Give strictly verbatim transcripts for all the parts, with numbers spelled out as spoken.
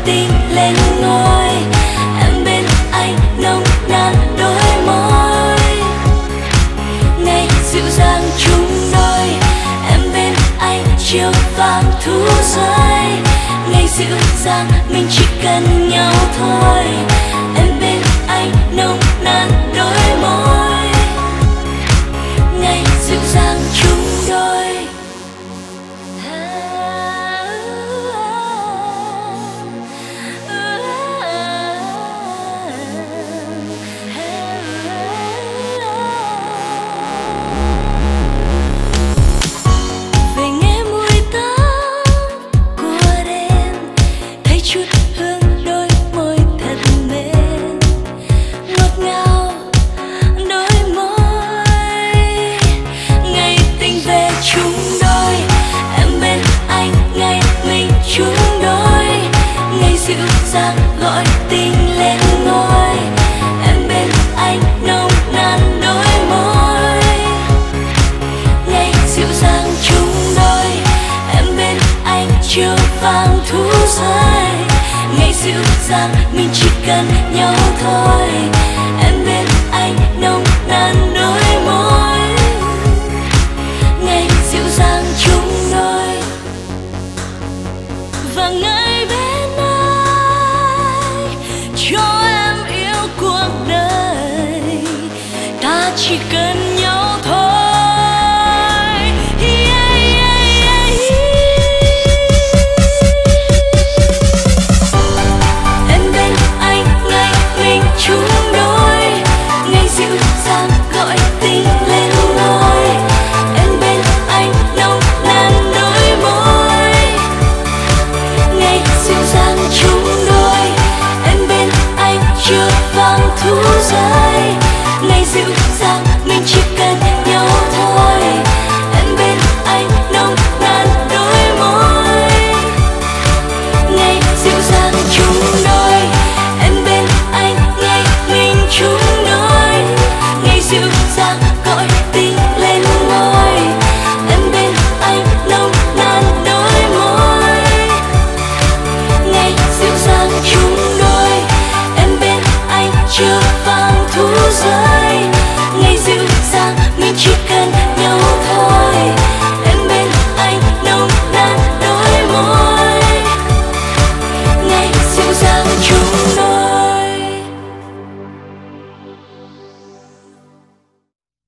tình lên ngôi. Em bên anh nồng nàn đôi môi, ngày dịu dàng chung đôi. Em bên anh chiều vàng thu rơi, ngày dịu dàng mình chỉ cần nhau thôi. Em bên anh nồng nàn đôi môi, ngày dịu dàng chung đôi. Về nghe mùi tóc của đêm, thấy chút hương đôi môi thật mềm, ngọt ngào đôi môi. Ngày tình về chung đôi, em bên anh ngày mình chung đôi. Ngày dịu dàng gọi tình lên ngôi, em bên anh nồng nàn đôi môi. Ngày dịu dàng chung đôi, em bên anh chiều vàng thu rơi. Ngày dịu dàng mình chỉ cần nhau thôi. Em bên anh nồng nàn đôi môi, ngày dịu dàng chung đôi. Và ngày bên anh cho em yêu cuộc đời, ta chỉ cần nhau thôi. Yeah, yeah, yeah. Em bên anh ngày mình chung đôi, ngày dịu dàng gọi tình lên ngôi. Em bên anh nồng nàn đôi môi, ngày dịu dàng chung đôi. Em bên anh chiều vàng thu rơi, ngày dịu dàng mình chỉ cần nhau thôi. Em bên anh nồng nàn đôi môi, ngày dịu dàng chung đôi. Em bên anh ngày mình chung đôi, ngày dịu dàng gọi tình lên ngôi. Em bên anh nồng nàn đôi môi, ngày dịu dàng chung đôi. Em bên anh chiều vàng thu rơi, ngày dịu dàng mình chỉ cần nhau thôi. Em bên anh nồng nàn đôi môi, ngày dịu dàng chung đôi.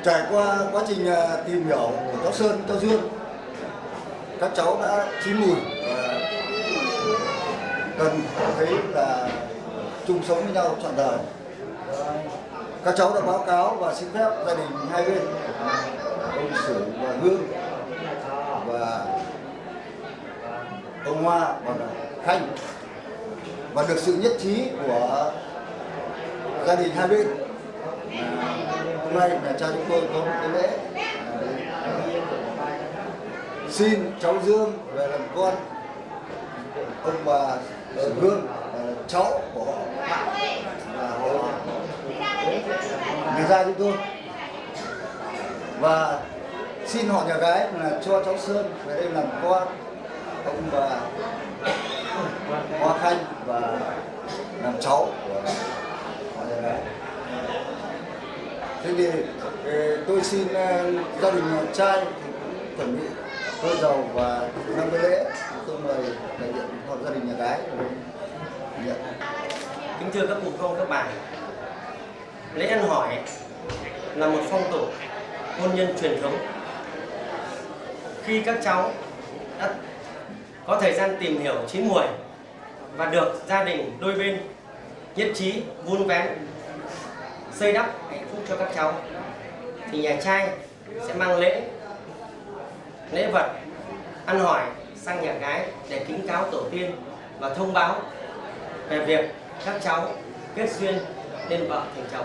trải qua quá trình tìm hiểu của cháu Sơn, cháu Dương, các cháu đã chín mùi và cần thấy là chung sống với nhau trọn đời. Các cháu đã báo cáo và xin phép gia đình hai bên, ông Sử và Hương và ông Hoa và Khanh, và được sự nhất trí của gia đình hai bên. Hôm nay nhà trai chúng tôi có một cái lễ xin cháu Dương về làm con ông bà Sử Hương, cháu của họ và nhà gia chúng tôi, và xin họ nhà gái là cho cháu Sơn về đây làm con ông bà Hoa Khanh và làm cháu của họ nhà gái. Thế thì tôi xin gia đình nhà trai thì cũng chuẩn bị tôi dầu và năm cái lễ, tôi mời đại diện họ gia đình nhà gái nhận. Kính thưa các cụ không các bà, lễ ăn hỏi là một phong tục hôn nhân truyền thống. Khi các cháu đã có thời gian tìm hiểu chín muồi và được gia đình đôi bên nhất trí vun vén xây đắp hạnh phúc cho các cháu, thì nhà trai sẽ mang lễ lễ vật ăn hỏi sang nhà gái để kính cáo tổ tiên và thông báo về việc các cháu kết duyên nên vợ thành chồng.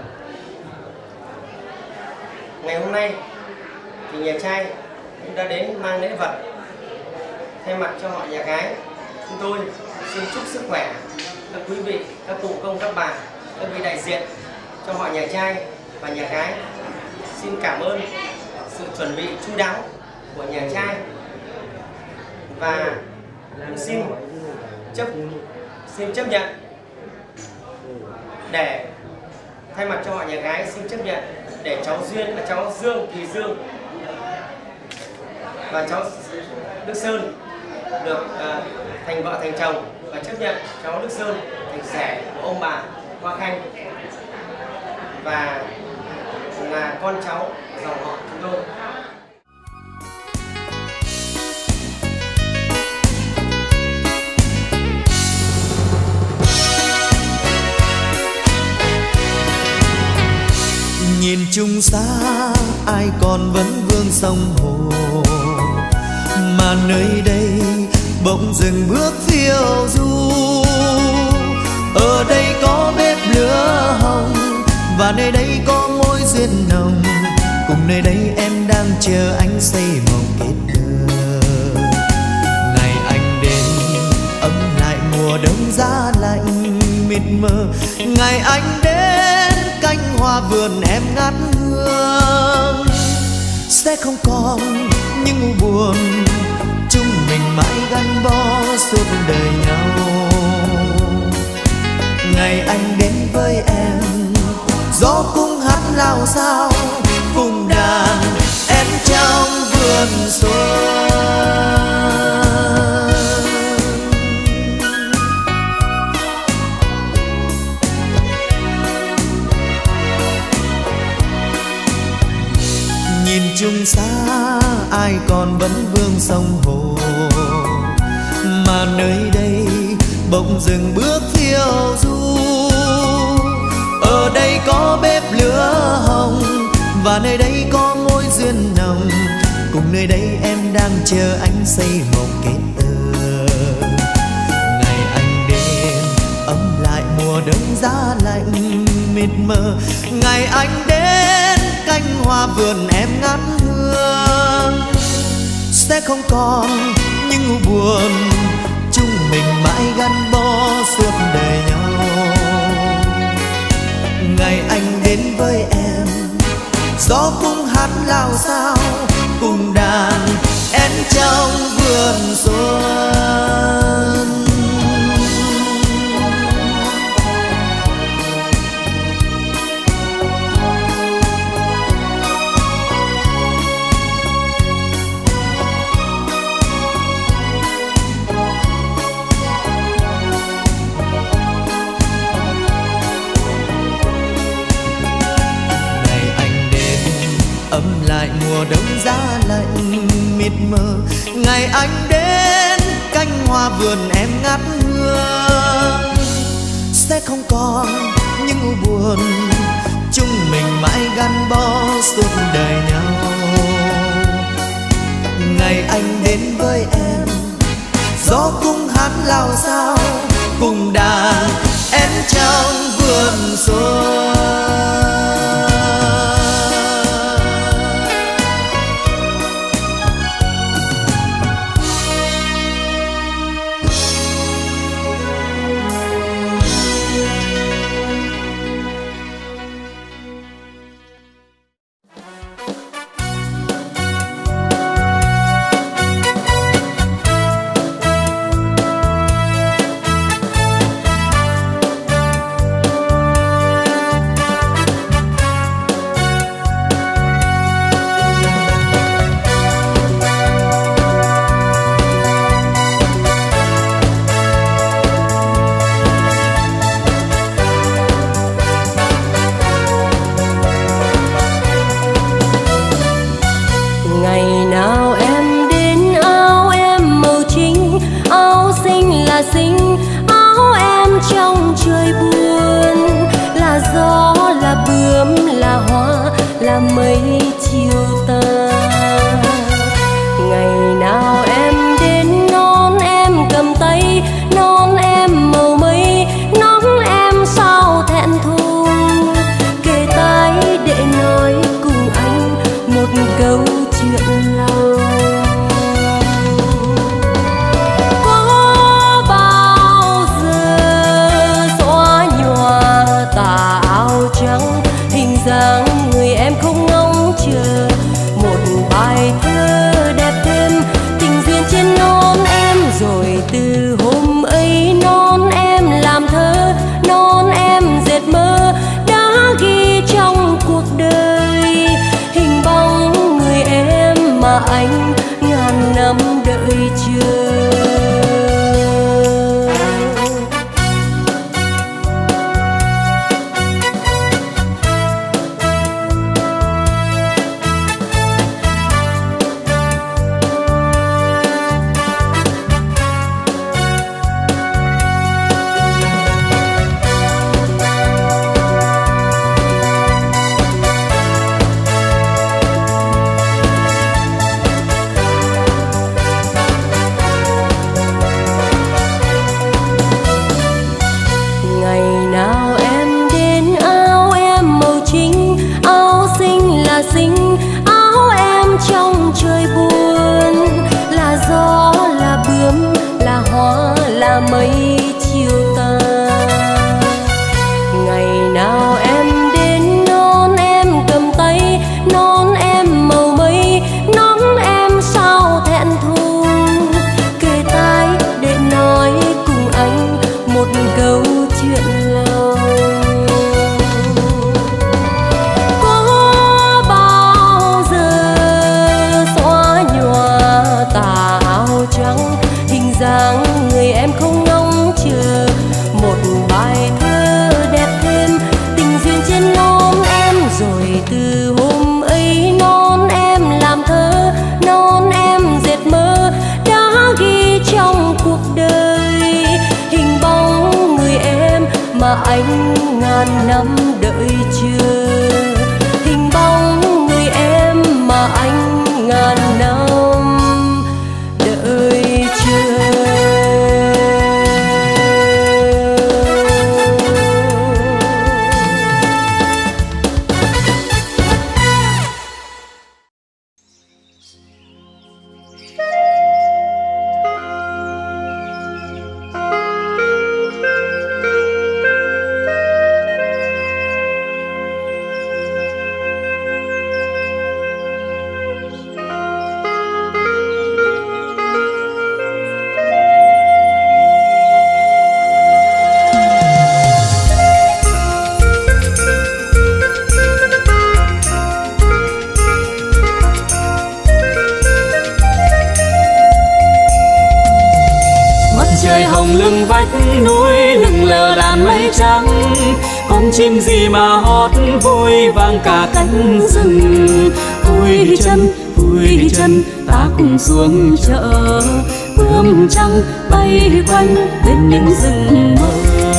Ngày hôm nay thì nhà trai cũng đã đến mang lễ vật. Thay mặt cho họ nhà gái, chúng tôi xin chúc sức khỏe các quý vị, các cụ công các bà, các vị đại diện cho họ nhà trai và nhà gái. Xin cảm ơn sự chuẩn bị chu đáo của nhà trai, và xin chấp xin chấp nhận để thay mặt cho họ nhà gái xin chấp nhận để cháu Duyên là cháu Dương Thùy Dương và cháu Đức Sơn được uh, thành vợ thành chồng, và chấp nhận cháu Đức Sơn thành rể của ông bà Hoa Khanh và là con cháu dòng họ chúng tôi. Nhìn chung xa ai còn vẫn vương sông hồ, mà nơi đây bỗng dừng bước phiêu du. Ở đây có bếp lửa hồng và nơi đây có mối duyên nồng, cùng nơi đây em đang chờ anh xây mộng kết thơ. Ngày anh đến ấm lại mùa đông giá lạnh mịt mờ, ngày anh đến cánh hoa vườn em ngát hương. Sẽ không còn những u buồn, chúng mình mãi gắn bó suốt đời nhau. Ngày anh đến với em, gió cũng hát lao sao cùng đàn em trong vườn xuân. Nhìn chung xa ai còn vẫn vương sông hồ, mà nơi đây bỗng dừng bước phiêu du. Ở đây có bếp lửa hồng và nơi đây có mối duyên nồng, cùng nơi đây em đang chờ anh xây mộng kết tơ. Ngày anh đến ấm lại mùa đông giá lạnh mịt mờ, ngày anh đến cánh hoa vườn em ngát hương. Sẽ không còn những u buồn, chúng mình mãi gắn bó suốt đời nhau. Ngày anh đến với em, gió cũng hát lao sao cùng đàn em trong vườn xuân. ấm lại mùa đông giá lạnh mịt mờ. Ngày anh đến cánh hoa vườn em ngát hương, sẽ không còn những u buồn, chúng mình mãi gắn bó suốt đời nhau. Ngày anh đến với em, gió cung hát lao sao cùng đàn em trong vườn xuân. Anh ngàn năm đợi chờ, hình bóng người em mà anh ngàn năm đợi chờ. lưng vách núi lưng lờ đàn mây trắng, con chim gì mà hót vui vang cả cánh rừng. Cô vui chân vui chân ta cùng xuống chợ, bướm trắng bay quanh bên những rừng mơ.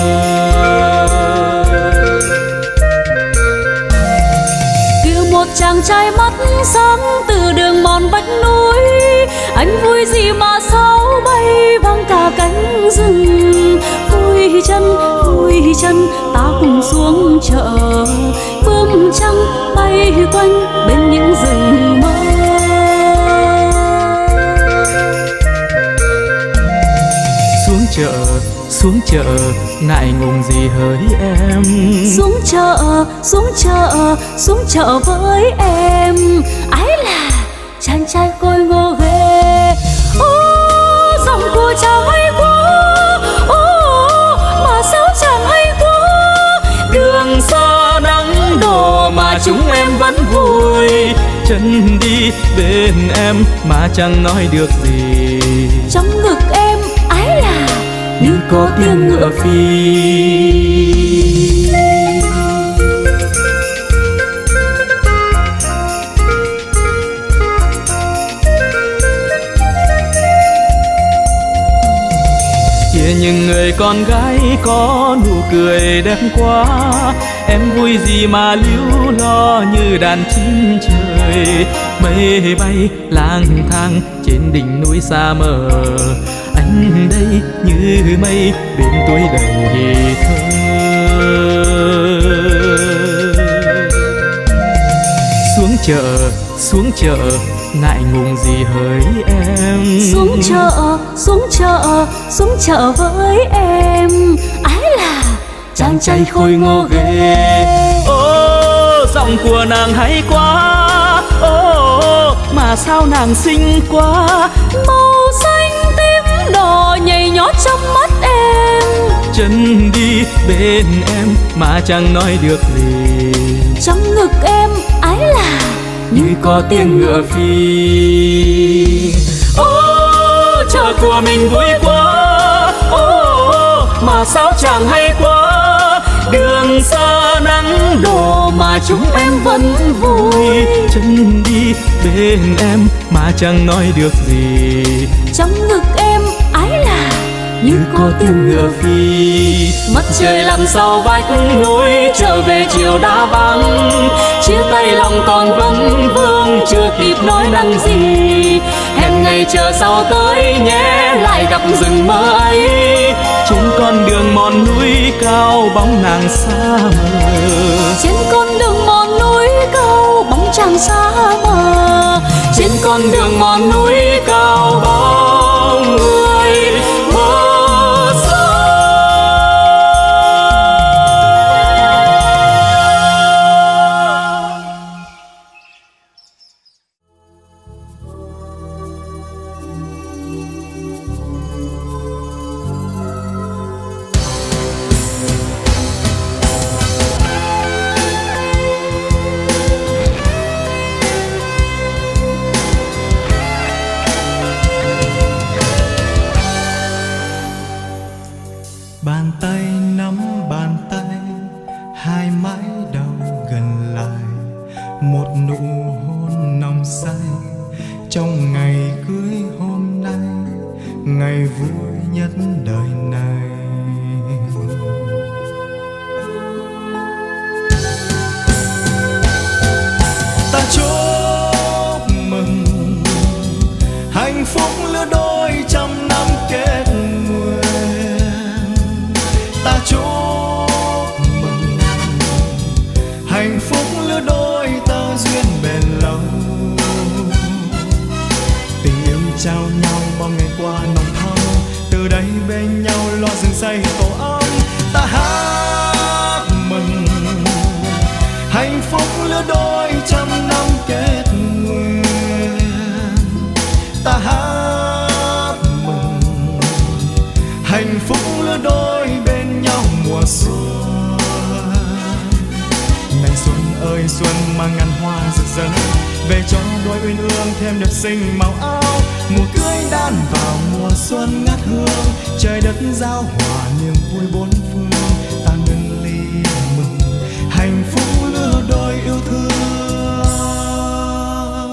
Một chàng trai mắt sáng từ đường mòn vách núi, anh vui gì mà sao bay vang cả cánh rừng. Vui chân vui chân ta cùng xuống chợ, bướm trắng bay quanh bên những rừng mơ. Xuống chợ xuống chợ ngại ngùng gì hỡi em. Xuống chợ xuống chợ xuống chợ với em, ái là chàng trai khôi ngô ghê. Ô giọng của chàng hay quá, ô mà sao chàng hay quá. Đường xa nắng đổ mà chúng em vẫn vui, chân đi bên em mà chẳng nói được gì. Trong ngực em ái là như có tiếng ngựa phi. Kia những người con gái có nụ cười đẹp quá, em vui gì mà líu lo như đàn chim trời. Mây bay lang thang trên đỉnh núi xa mờ, anh đây như mây bên tuổi đầy thơ. Xuống chợ xuống chợ ngại ngùng gì hỡi em. Xuống chợ xuống chợ xuống chợ với em, ái là chàng trai khôi ngô ghê. Ô giọng của nàng hay quá, ô mà sao nàng xinh quá. Màu xanh tím đỏ nhảy nhót trong mắt em, chân đi bên em mà chẳng nói được gì. trong ngực em ái là như có tiếng ngựa phi. Ô chợ của mình vui quá, ô mà sao chẳng hay quá. Đường xa nắng đổ mà chúng em vẫn vui, chân đi bên em mà chẳng nói được gì. trong ngực em ái là như có tiếng ngựa phi. Mặt trời lặn sau vách núi, trở về chiều đã vắng. Chia tay lòng còn vấn vương, chưa kịp nói năng gì. Hẹn ngày chờ sau tới nhé, lại gặp rừng mơ ấy. Trên con đường mòn núi cao bóng nàng xa mờ, Trên con đường mòn núi cao bóng chàng xa mờ. Trên con đường mòn núi cao bóng người mơ. Bàn tay nắm bàn tay, hai mái đầu gần lại, một nụ hôn nồng say trong ngày cưới hôm nay, ngày vui nhất đời này. Ta chúc mừng hạnh phúc lứa đôi trăm năm kết nguyện. Ta chúc mừng hạnh phúc lứa đôi ta duyên bền lâu. Tình yêu trao nhau bao ngày qua nồng thắm, từ đây bên nhau lo rừng xây tổ ấm. Ta hát mừng hạnh phúc lứa đôi trăm năm kết nguyện. Ta hát mừng hạnh phúc lứa đôi bên nhau mùa xuân. Ngày xuân ơi xuân mang ngàn hoa rực rỡ, về cho đôi uyên ương thêm đẹp xinh màu áo. Mùa cưới đan vào mùa xuân ngát hương, trời đất giao hòa niềm vui bốn phương. Ta nâng ly mừng hạnh phúc lứa đôi yêu thương.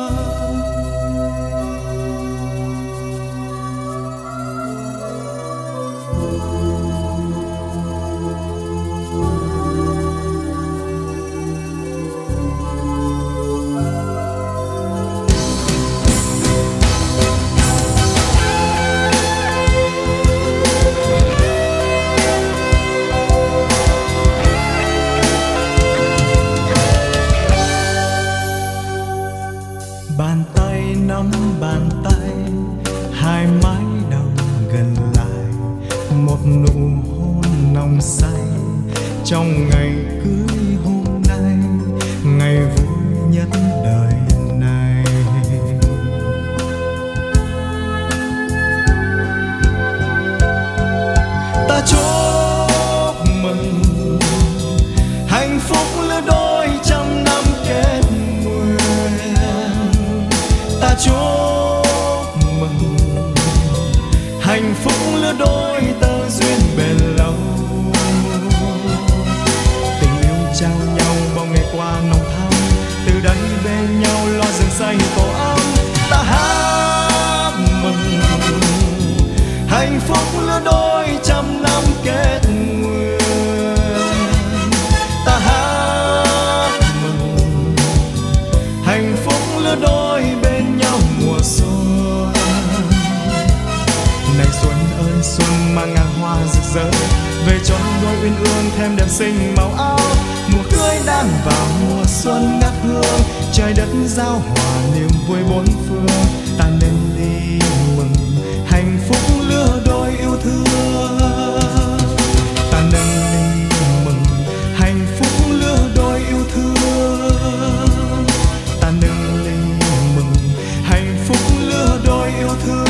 qua nồng thắm. Từ đây bên nhau lo rừng xanh tổ ấm. Ta hát mừng hạnh phúc lứa đôi trăm năm kết nguyện. Ta hát mừng hạnh phúc lứa đôi bên nhau mùa xuân. Này xuân ơi xuân mang ngàn hoa rực rỡ, về cho đôi uyên ương thêm đẹp xinh màu áo. Mùa cưới đang vào mùa xuân ngát hương, trời đất giao hòa niềm vui bốn phương. Ta nên đi mừng hạnh phúc lứa đôi yêu thương. Ta nên đi mừng hạnh phúc lứa đôi yêu thương. Ta nên đi mừng hạnh phúc lứa đôi yêu thương.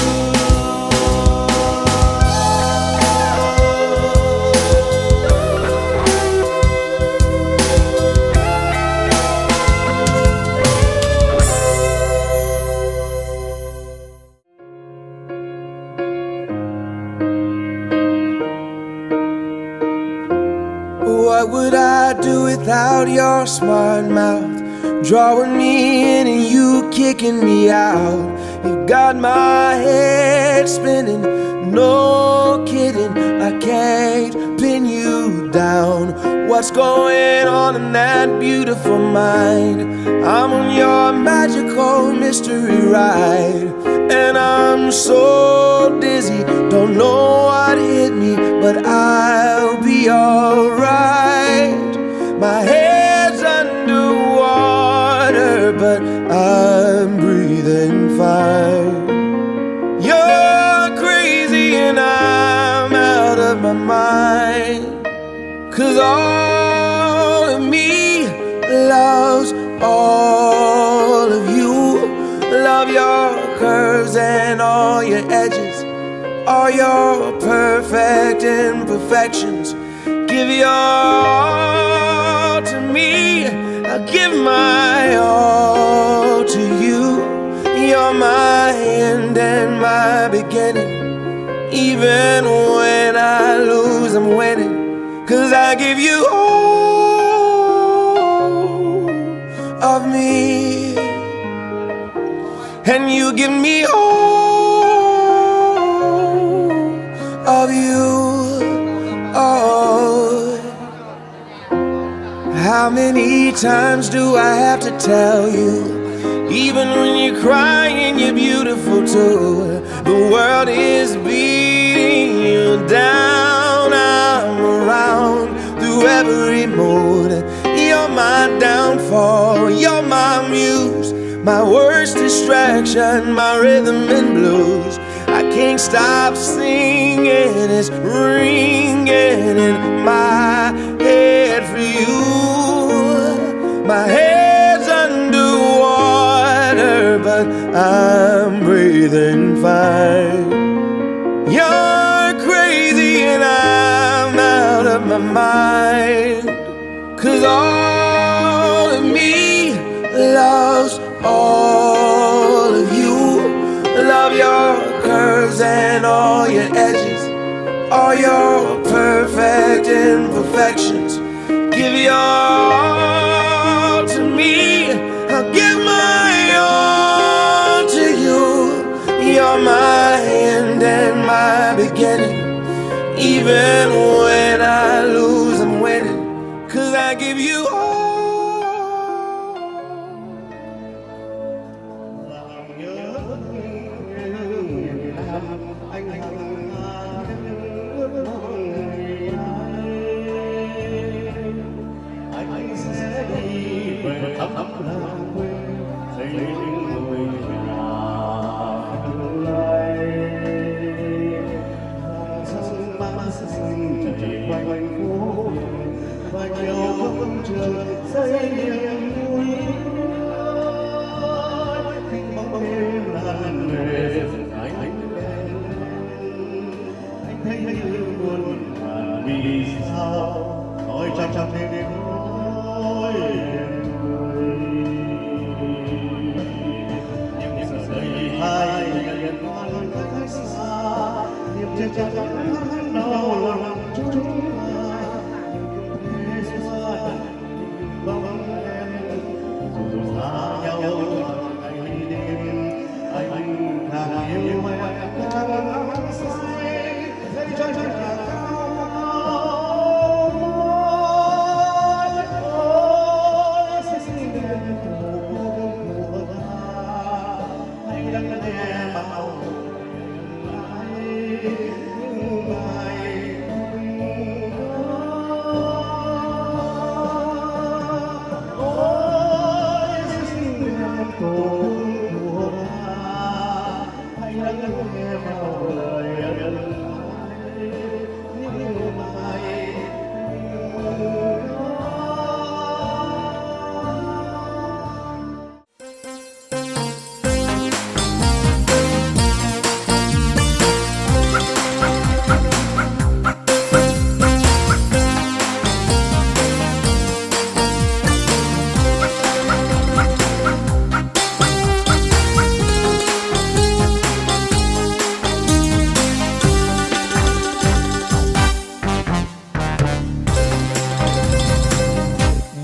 What would I do without your smart mouth, drawing me in and you kicking me out? You got my head spinning, no kidding, I can't pin you down. What's going on in that beautiful mind? I'm on your magical mystery ride, and I'm so dizzy, don't know what hit me, but I'll be alright. My head's underwater, but I'm breathing fine. You're crazy and I'm out of my mind, 'cause all of me loves all of you. Love your curves and all your edges, all your perfect imperfections. Give your all to me, I'll give my all to you. You're my end and my beginning. Even when I lose, I'm winning, 'cause I give you all of me, and you give me all of you. Oh, how many times do I have to tell you? Even when you're crying, you're beautiful too. The world is beating you down. I'm around through every mood. You're my downfall, you're my muse, my worst distraction, my rhythm and blues. I can't stop singing, it's ringing in my head for you. My head's underwater, but I'm breathing fine. You're crazy and I'm out of my mind, 'cause all of me loves all of you. Love your curves and all your edges, all your perfect imperfections. Give your all to me, I'll give my all to you. You're my end and my beginning. Even when I lose, I'm winning, 'cause I give you all. Hãy subscribe cho kênh Ghiền Mì Gõ để không bỏ lỡ những video hấp dẫn.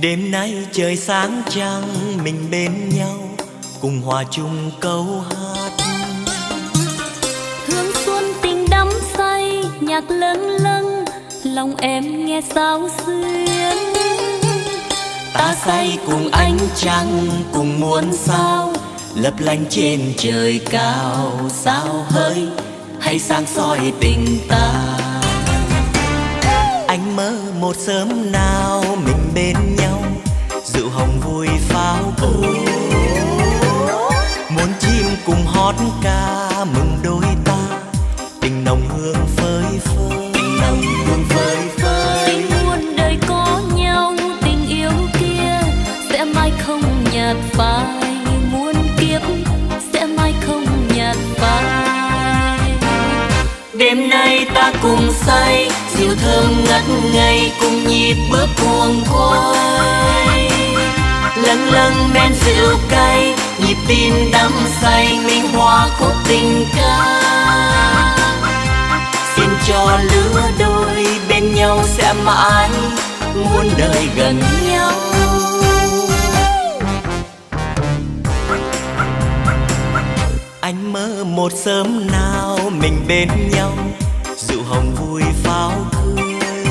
Đêm nay trời sáng trăng mình bên nhau cùng hòa chung câu hát. Hương xuân tình đắm say nhạc lâng lâng, lòng em nghe sao xuyến. Ta say cùng ánh trăng cùng muôn sao lấp lánh trên trời cao. Sao hỡi hay sáng soi tình ta. Anh mơ một sớm nào mình bên nhau, rượu hồng vui pháo vui. Muốn chim cùng hót ca mừng đôi ta, tình nồng hương phơi phới. Tình nồng hương phơi phới. Tình muôn đời có nhau, tình yêu kia sẽ mãi không nhạt phai. Muôn kiếp sẽ mãi không nhạt phai. Đêm nay ta cùng say, rượu thơm ngất ngây cùng nhịp bước cuồng quay. Lâng lâng men rượu cay, nhịp tim đắm say minh hoa khúc tình ca. Xin cho lứa đôi bên nhau sẽ mãi muôn đời gần nhau. Anh mơ một sớm nào mình bên nhau, rượu hồng vui pháo cười.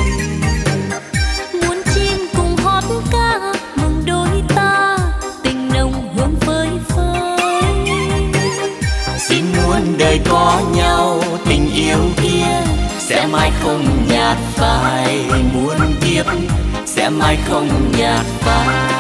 Muốn chim cùng hót ca mừng đôi ta, tình nồng hương phơi phới. Xin muôn đời có nhau, tình yêu kia sẽ mãi không nhạt phai. Muôn kiếp sẽ mãi không nhạt phai.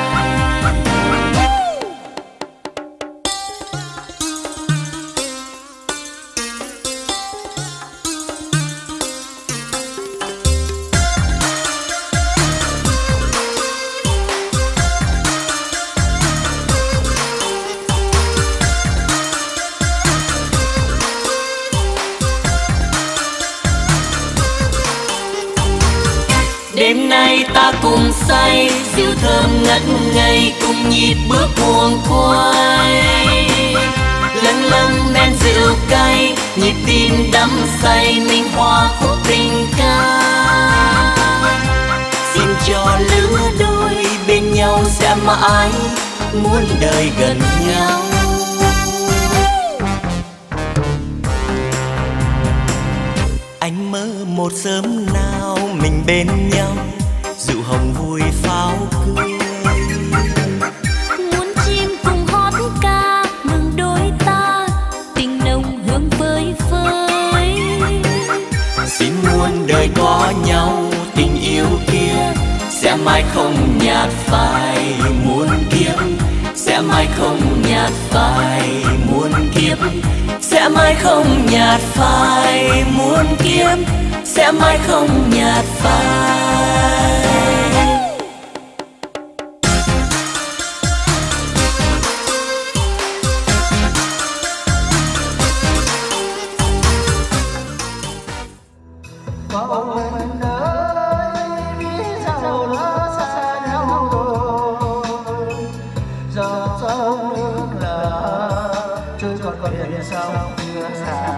Đêm nay ta cùng say, rượu thơm ngất ngây cùng nhịp bước cuồng quay. Lâng lâng men rượu cay, nhịp tim đắm say minh hoa khúc tình ca. Xin cho lứa đôi bên nhau sẽ mãi muôn đời gần nhau. Anh mơ một sớm nào mình bên nhau, rượu hồng vui pháo cười. Muốn chim cùng hót ca mừng đôi ta, tình nồng hương phơi phới. Xin muôn đời có nhau, tình yêu kia sẽ mãi không nhạt phai. Muôn kiếp sẽ mãi không nhạt phai. Muôn kiếp sẽ mãi không nhạt phai. Muôn kiếp sẽ mãi không nhạt phai. Bóng hình ơi, biết sao lỡ xa nhau rồi. Giờ sông nước lỡ, trôi còn còn biển sông chưa xa.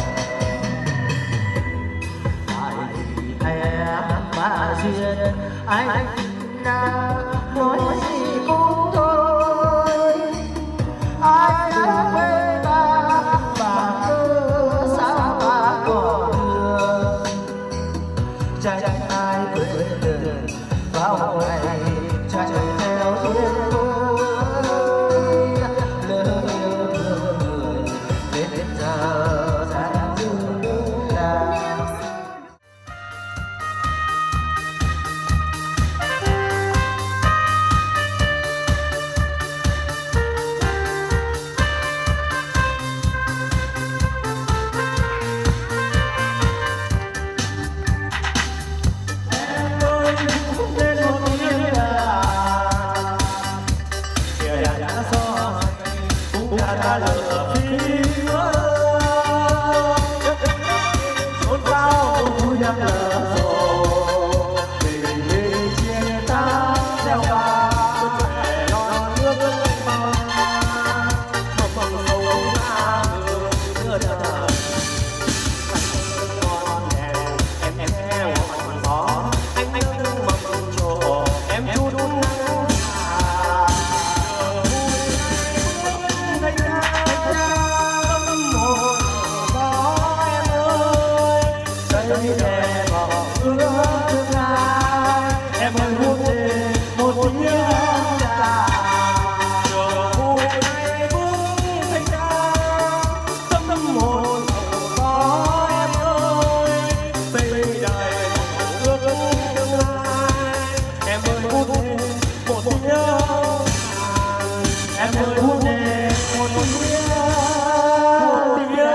Tại vì em mà duyên, anh đã nói gì cũng thôi. Anh đã quên ta và cứ xa ta còn thương. Chẳng ai quên được bao ngày chạy theo duyên ơi. Lỡ yêu thương người đến giờ dáng dưng là. Em chút chẳng muốn để một tia một tia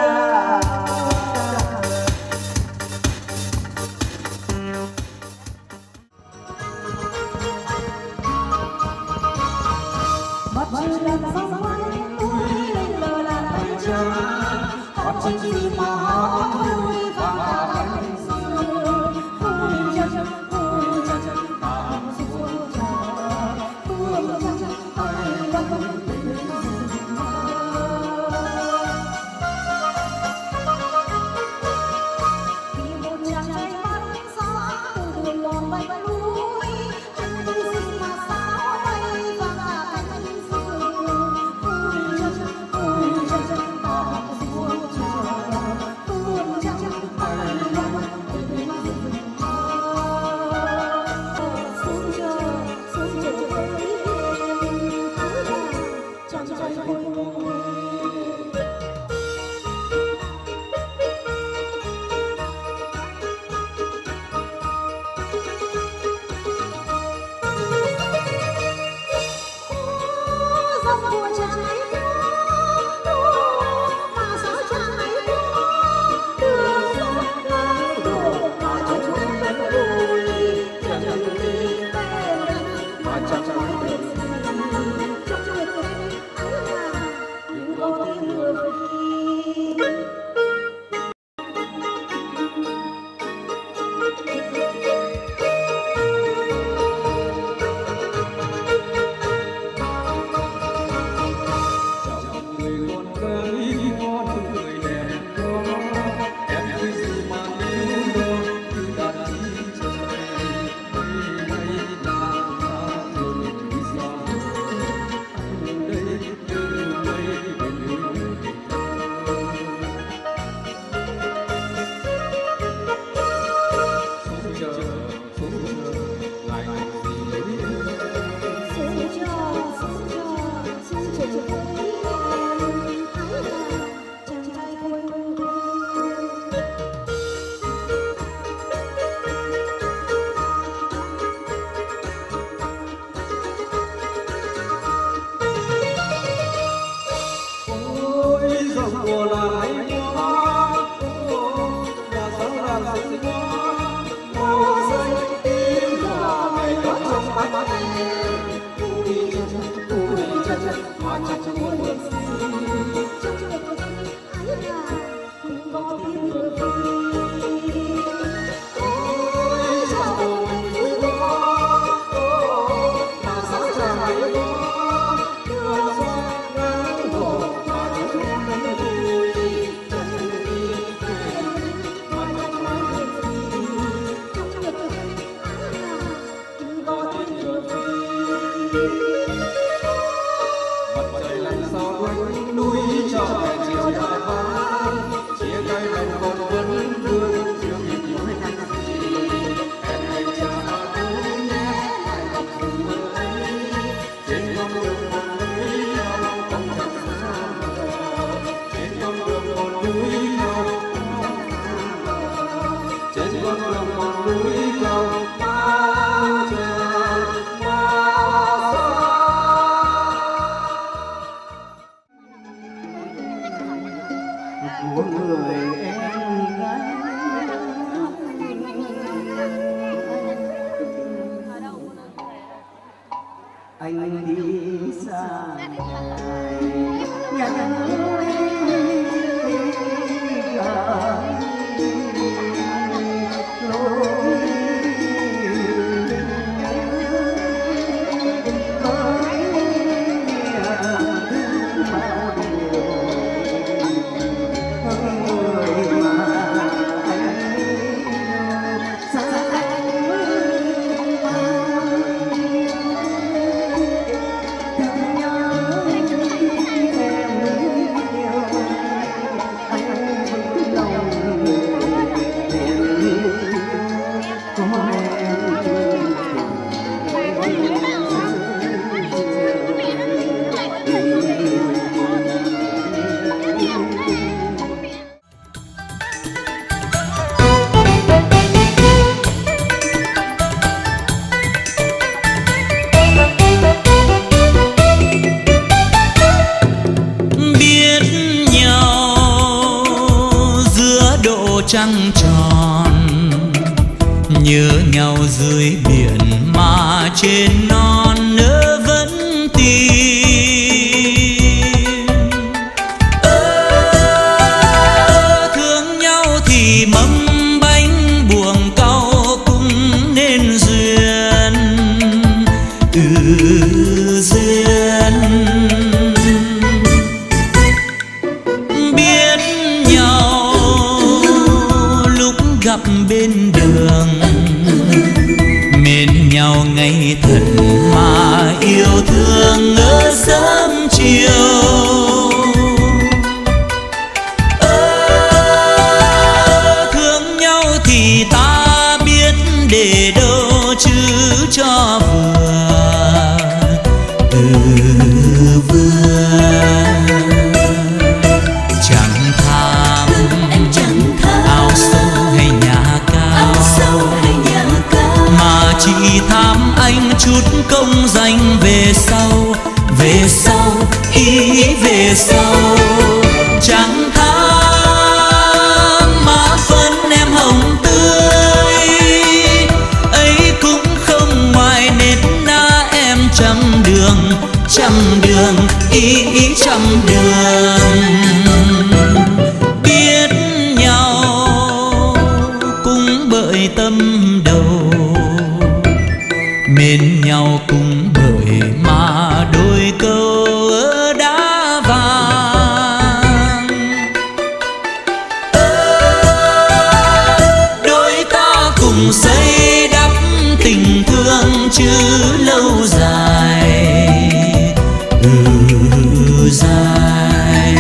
mặt trời làm sao mãi tôi lên lờ là tay chân con chim gì mà hót vui vang cả cánh rừng vui chân chân vui chân chân ta xuống chờ vui chân chân ai vẫn vẫn tình rừng mơ vì một chàng trai mắt sáng từ đường mòn bay núi anh tôi gì mà sao bay vang cả cánh rừng vui chân chân vui chân chân ta xuống chờ vui chân chân ai vẫn vẫn tình rừng mơ xuống chờ xuống chờ với em chàng trai khôi ngô. Giấc mùa trái mà sao trái đường gió nắng đổ mà cho chúng vẫn vui chẳng chẳng đi bên mà chẳng chẳng được gì trong chuyện ấy là những có tiếng người đi. Xuống chờ, xuống chờ, xuống chờ với em hãy là chàng trai khôi ngô. ôi dòng mùa là hay quá và sao là xinh quá màu xanh tím là ngày có trong mắt em vui chân chân vui chân chân mà chẳng muốn được gì Trong chuyện ấy là những có tiếng người đi. ôi sao mình vui quá mà sao chẳng hay quá đường gió nắng đổ mà cho chúng vẫn vui chân chân đi về mà chẳng nói được gì Trong chuyện ấy là những có tiếng người đi. mặt trời làm sao quanh núi cho mẹ chiều dài vắng chia tay lòng còn vẫn vương chưa kịp nói năng gì em hãy chờ tôi nhé lại gặp từng mơ ấy trên con đường một núi cao không thật xa trên con đường một núi cao trên con đường một núi cao bao trời hoa xa. Của người em gái anh đi xa nhà duyên. Biết nhau lúc gặp bên đường, mến nhau ngày thật mà yêu thương ở sớm chiều. Ờ, thương nhau thì ta biết để đâu chứ cho vừa từ vừa. Chẳng tham anh chẳng tham áo sâu hay nhà cao, áo sâu hay nhà cao, mà chỉ tham anh chút công danh về sau, về sau ý về sau. Chẳng tham má phấn em hồng tươi, ấy cũng không ngoài nết na em trăm đường, trăm đường ý ý trăm đường. Biết nhau cũng bởi tâm đầu, mến nhau cũng bởi mà đôi câu ở đá vàng. Đôi ta cùng xây đắp tình thương chứ lâu dài, ừ dài.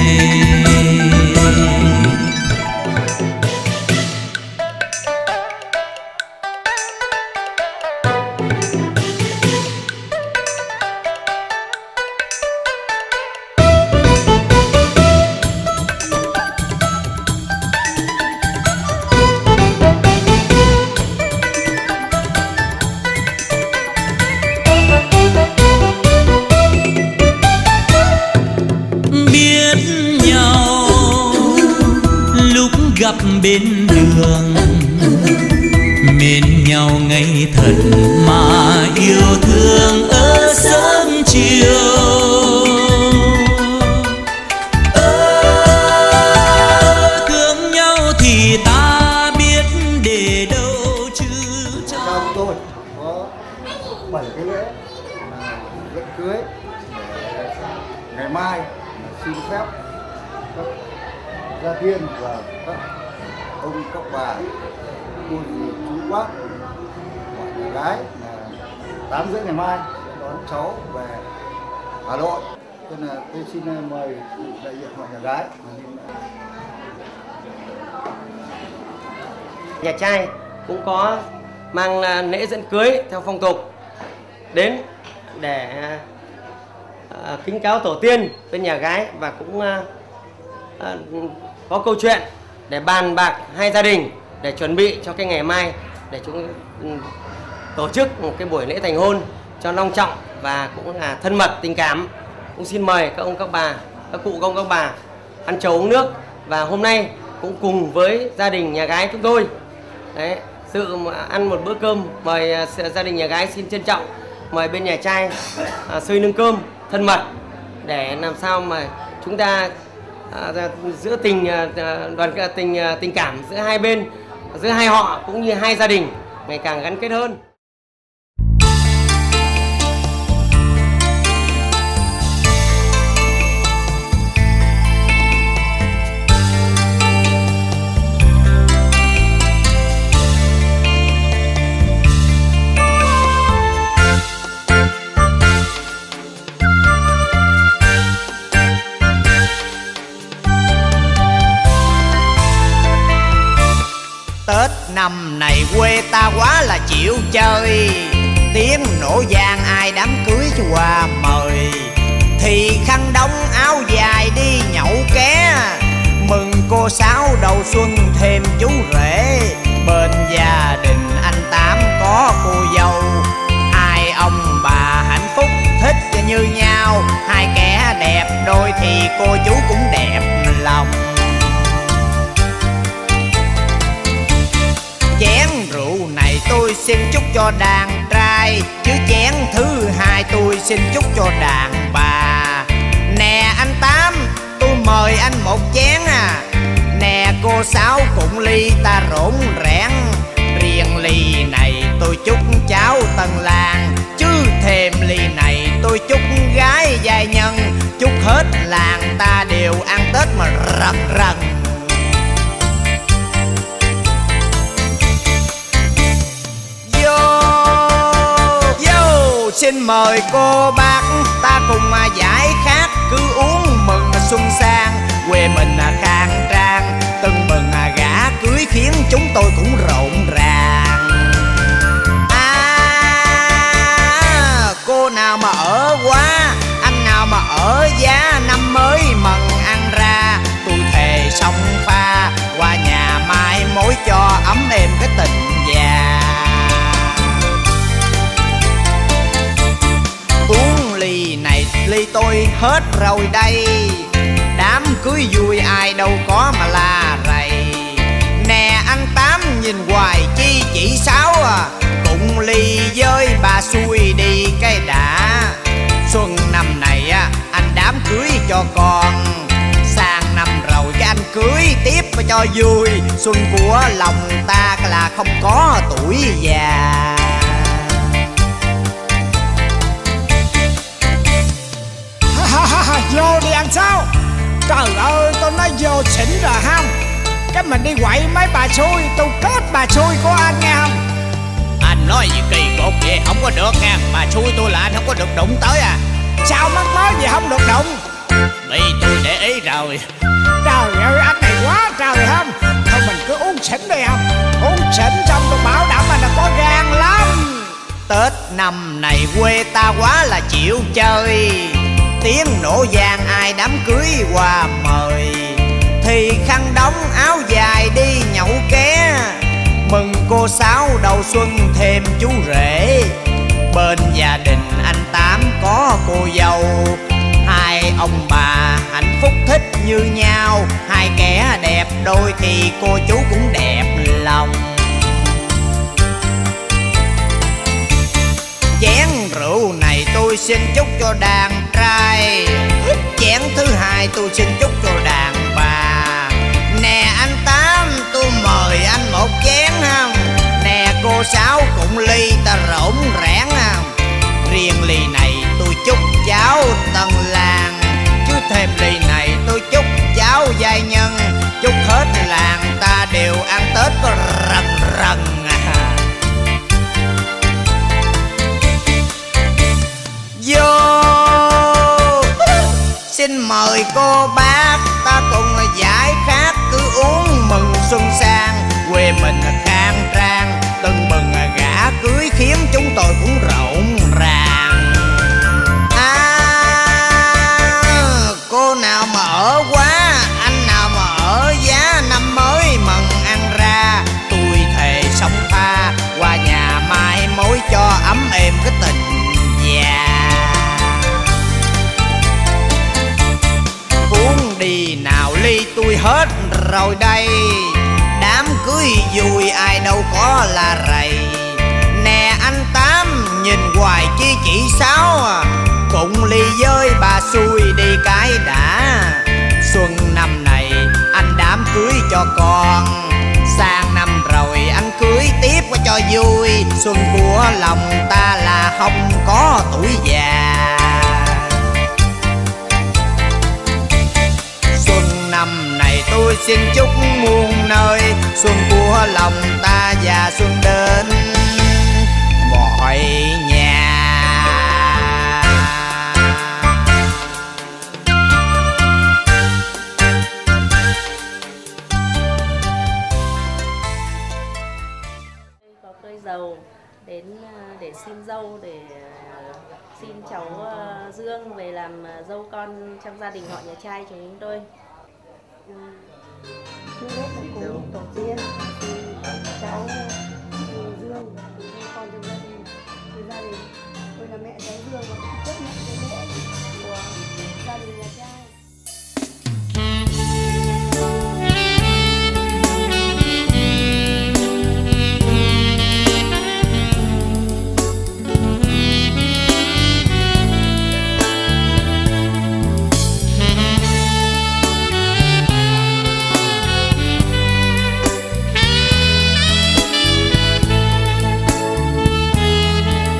Gặp bên đường, mến nhau ngày thật mà yêu thương ở sớm chiều. Ờ, thương nhau thì ta biết để đâu chứ cho. Trong tôi có bảy cái lễ lễ cưới, ngày mai xin phép các gia tiên và các ông các bà cô dì chú bác gọi nhà gái là tám rưỡi ngày mai đón cháu về Hà Nội. Cho nên là tôi xin mời đại diện họ nhà gái. Nhà trai cũng có mang lễ dẫn cưới theo phong tục đến để uh, kính cáo tổ tiên bên nhà gái, và cũng uh, uh, có câu chuyện để bàn bạc hai gia đình để chuẩn bị cho cái ngày mai để chúng uh, tổ chức một cái buổi lễ thành hôn cho long trọng và cũng là thân mật tình cảm. Cũng xin mời các ông các bà, các cụ các ông các bà ăn trầu uống nước, và hôm nay cũng cùng với gia đình nhà gái chúng tôi đấy sự ăn một bữa cơm. Mời gia đình nhà gái xin trân trọng mời bên nhà trai à, xơi nương cơm thân mật để làm sao mà chúng ta à, giữa tình à, đoàn tình à, tình cảm giữa hai bên, giữa hai họ cũng như hai gia đình ngày càng gắn kết hơn. Tết năm này quê ta quá là chịu chơi, tiếng nổ vang ai đám cưới cho qua mời, thì khăn đóng áo dài đi nhậu ké, mừng cô sáu đầu xuân thêm chú rể, bên gia đình anh Tám có cô dâu, hai ông bà hạnh phúc thích như nhau, hai kẻ đẹp đôi thì cô chú cũng đẹp lòng. Chén rượu này tôi xin chúc cho đàn trai, chứ chén thứ hai tôi xin chúc cho đàn bà. Nè anh Tám, tôi mời anh một chén à. Nè cô Sáu cũng ly ta rỗn rẽn, riêng ly này tôi chúc cháu Tân Lan, chứ thêm ly này tôi ăn Tết mà rần rần. Vô vô xin mời cô bác ta cùng mà giải khát, cứ uống mừng xuân sang, quê mình khang trang, tưng bừng gả cưới khiến chúng tôi cũng rộn ràng. À cô nào mà ở quá, anh nào mà ở giá, năm mới mừng ăn ra, tôi thề song pha qua nhà mai mối cho ấm êm cái tình già. Uống ly này ly tôi hết rồi đây, đám cưới vui ai đâu có mà la rầy. Nè anh Tám nhìn hoài chi chỉ Sáu à, cùng ly với bà xui đi cái đã. Xuân năm này á anh đám cưới cho con, sang năm rồi cái anh cưới tiếp cho vui. Xuân của lòng ta là không có tuổi già. Vô đi ăn sao? Trời ơi tôi nói vô xỉn rồi không? Cái mình đi quậy mấy bà xui, tôi kết bà xui của anh nghe không? Anh nói gì kỳ cục vậy không có được nha. Bà xui tôi là anh không có được đụng tới à. Sao mắc mới gì không được đụng? Bị tôi để ý rồi. Trời ơi anh này quá trời không? Thôi mình cứ uống xỉn đi không? Uống xỉn xong tôi bảo đảm là có gan lắm. Tết năm này quê ta quá là chịu chơi, tiếng nổ vang ai đám cưới qua mời. Thì khăn đóng áo dài đi nhậu ké, mừng cô Sáu đầu xuân thêm chú rể. Bên gia đình anh Tám có cô dâu, hai ông bà hạnh phúc thích như nhau. Hai kẻ đẹp đôi thì cô chú cũng đẹp lòng. Chén rượu này tôi xin chúc cho đàn trai, chén thứ hai tôi xin chúc cho đàn bà. Nè anh Tám tôi mời anh một chén không? Nè cô Sáu cũng ly ta rỗn rẽn không? Riêng ly này tôi chúc cháu Tân Lan, chứ thêm ly này tôi chúc cháu giai nhân. Chúc hết làng ta đều ăn Tết có rần rần à. Vô xin mời cô bác ta cùng giải khát, cứ uống mừng xuân sang, quê mình khang trang, tưng bừng gả cưới khiến chúng tôi cũng rộn ràng. À cô nào mà ở quá, anh nào mà ở giá, năm mới mừng ăn ra, tôi thề song pha qua nhà mai mối cho ấm êm cái tình già. Uống đi nào ly tôi hết rồi đây, đám cưới vui ai đâu có là rầy. Nè anh Tám nhìn hoài chi chỉ Sáu à, cùng ly với bà xui đi cái đã. Xuân năm này anh đám cưới cho con, sang năm rồi anh cưới tiếp cho vui. Xuân của lòng ta là không có tuổi già. Xuân năm này tôi xin chúc muôn nơi, xuân của lòng ta và xuân đến mọi nhà. Có cây dầu đến để xin dâu, để xin cháu Dương về làm dâu con trong gia đình họ nhà trai chúng tôi. Trước hết là cùng tổ tiên cháu Dương, con trong gia đình, với gia đình tôi là mẹ cháu Dương và cũng chấp nhận cái lễ của gia đình nhà trai.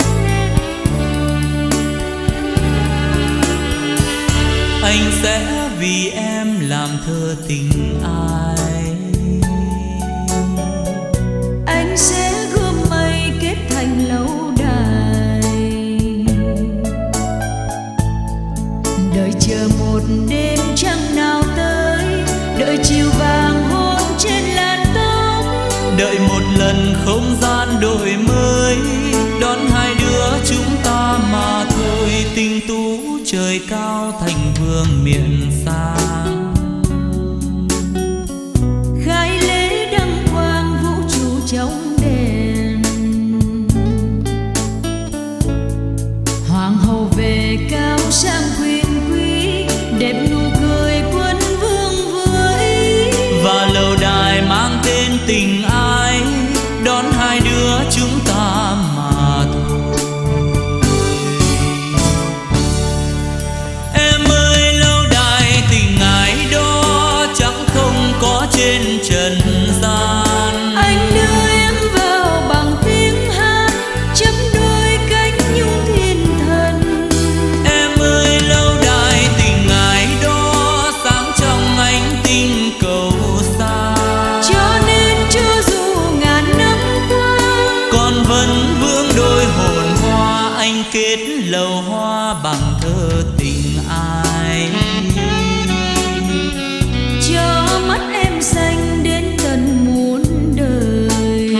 Anh sẽ vì em làm thơ tình ai. Anh sẽ gom mây kết thành lâu đài, đợi chờ một đêm trăng nào tới, đợi chiều vàng hôn trên làn tóc, đợi một lần không gian đổi mới đón hai đứa chúng ta mà thôi. Tình tú trời cao thành vương miền xa, khai lễ đăng quang vũ trụ trong đèn. Hoàng hậu về cao sang quyền quý, đẹp nụ cười quân vương với, và lâu đài mang tên tình ai đón hai đứa chúng ta mà thôi. Em ơi lâu đài tình ai đó chẳng không có trên trần gian. Anh đưa em vào bằng tiếng hát chấm đôi cánh nhung thiên thần. Em ơi lâu đài tình ai đó sáng trong ánh tinh cầu xa, cho nên cho dù ngàn năm qua con vẫn vương đôi hồn hoa. Anh kết lầu hoa bằng thơ tình ai, cho mắt em xanh đến tận muôn đời.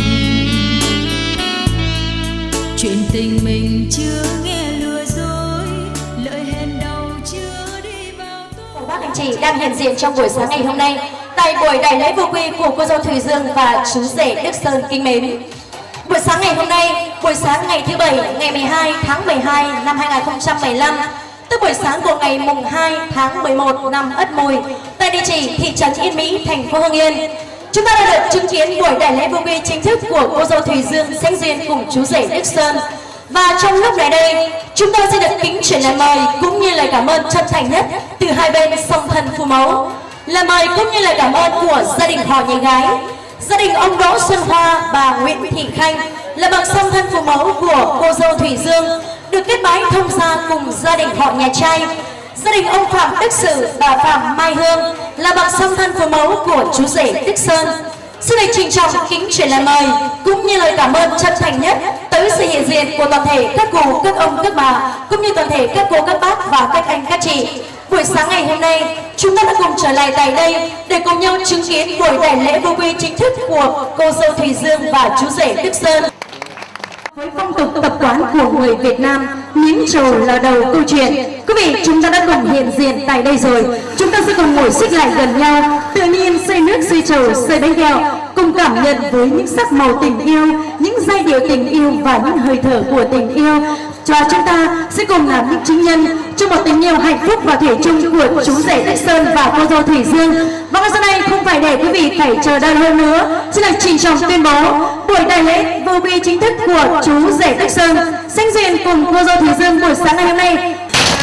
Chuyện tình mình chưa nghe lừa dối, lời hẹn đầu chưa đi vào tối. Bác anh chị đang hiện diện trong buổi sáng ngày hôm nay tại buổi đại lễ vô quy của cô dâu Thùy Dương và chú rể Đức Sơn kính mến. Buổi sáng ngày hôm nay, buổi sáng ngày thứ bảy, ngày mười hai tháng mười hai năm hai nghìn không trăm mười lăm, tức buổi sáng của ngày mùng hai tháng mười một năm Ất Mùi, tại địa chỉ thị trấn Yên Mỹ, thành phố Hưng Yên, chúng ta đã được chứng kiến buổi đại lễ vô quy chính thức của cô dâu Thùy Dương sánh duyên cùng chú rể Đức Sơn. Và trong lúc này đây, chúng tôi xin được kính chuyển lời mời cũng như lời cảm ơn chân thành nhất từ hai bên song thân phù mẫu. Lời mời cũng như lời cảm ơn của gia đình họ nhà gái, gia đình ông Đỗ Xuân Hoa, bà Nguyễn Thị Khanh là bậc song thân phù mẫu của cô dâu Thùy Dương, được kết bái thông gia cùng gia đình họ nhà trai. Gia đình ông Phạm Đức Sử, bà Phạm Mai Hương là bậc song thân phù mẫu của chú rể Đức Sơn. Xin được trịnh trọng kính chuyển lời mời cũng như lời cảm ơn chân thành nhất tới sự hiện diện của toàn thể các cụ, các ông, các bà cũng như toàn thể các cô, các bác và các anh, các chị. Buổi sáng ngày hôm nay, chúng ta đã cùng trở lại tại đây để cùng nhau chứng kiến buổi đại lễ vô quy chính thức của cô dâu Thùy Dương và chú rể Đức Sơn. Với phong tục tập quán của người Việt Nam, miếng trầu là đầu câu chuyện. Quý vị, chúng ta đã cùng hiện diện tại đây rồi. Chúng ta sẽ cùng ngồi xích lại gần nhau, tự nhiên xơi nước, xơi trầu, xơi bánh kẹo, cùng cảm nhận với những sắc màu tình yêu, những giai điệu tình yêu và những hơi thở của tình yêu. Cho chúng ta sẽ cùng làm những chứng nhân cho một tình yêu hạnh phúc và thủy chung của chú rể Đức Sơn và cô dâu Thùy Dương. Và ngay sau đây không phải để quý vị phải chờ đợi hơn nữa, xin được trịnh trọng tuyên bố buổi đại lễ vô quy chính thức của chú rể Đức Sơn sánh duyên cùng cô dâu Thùy Dương buổi sáng ngày hôm nay.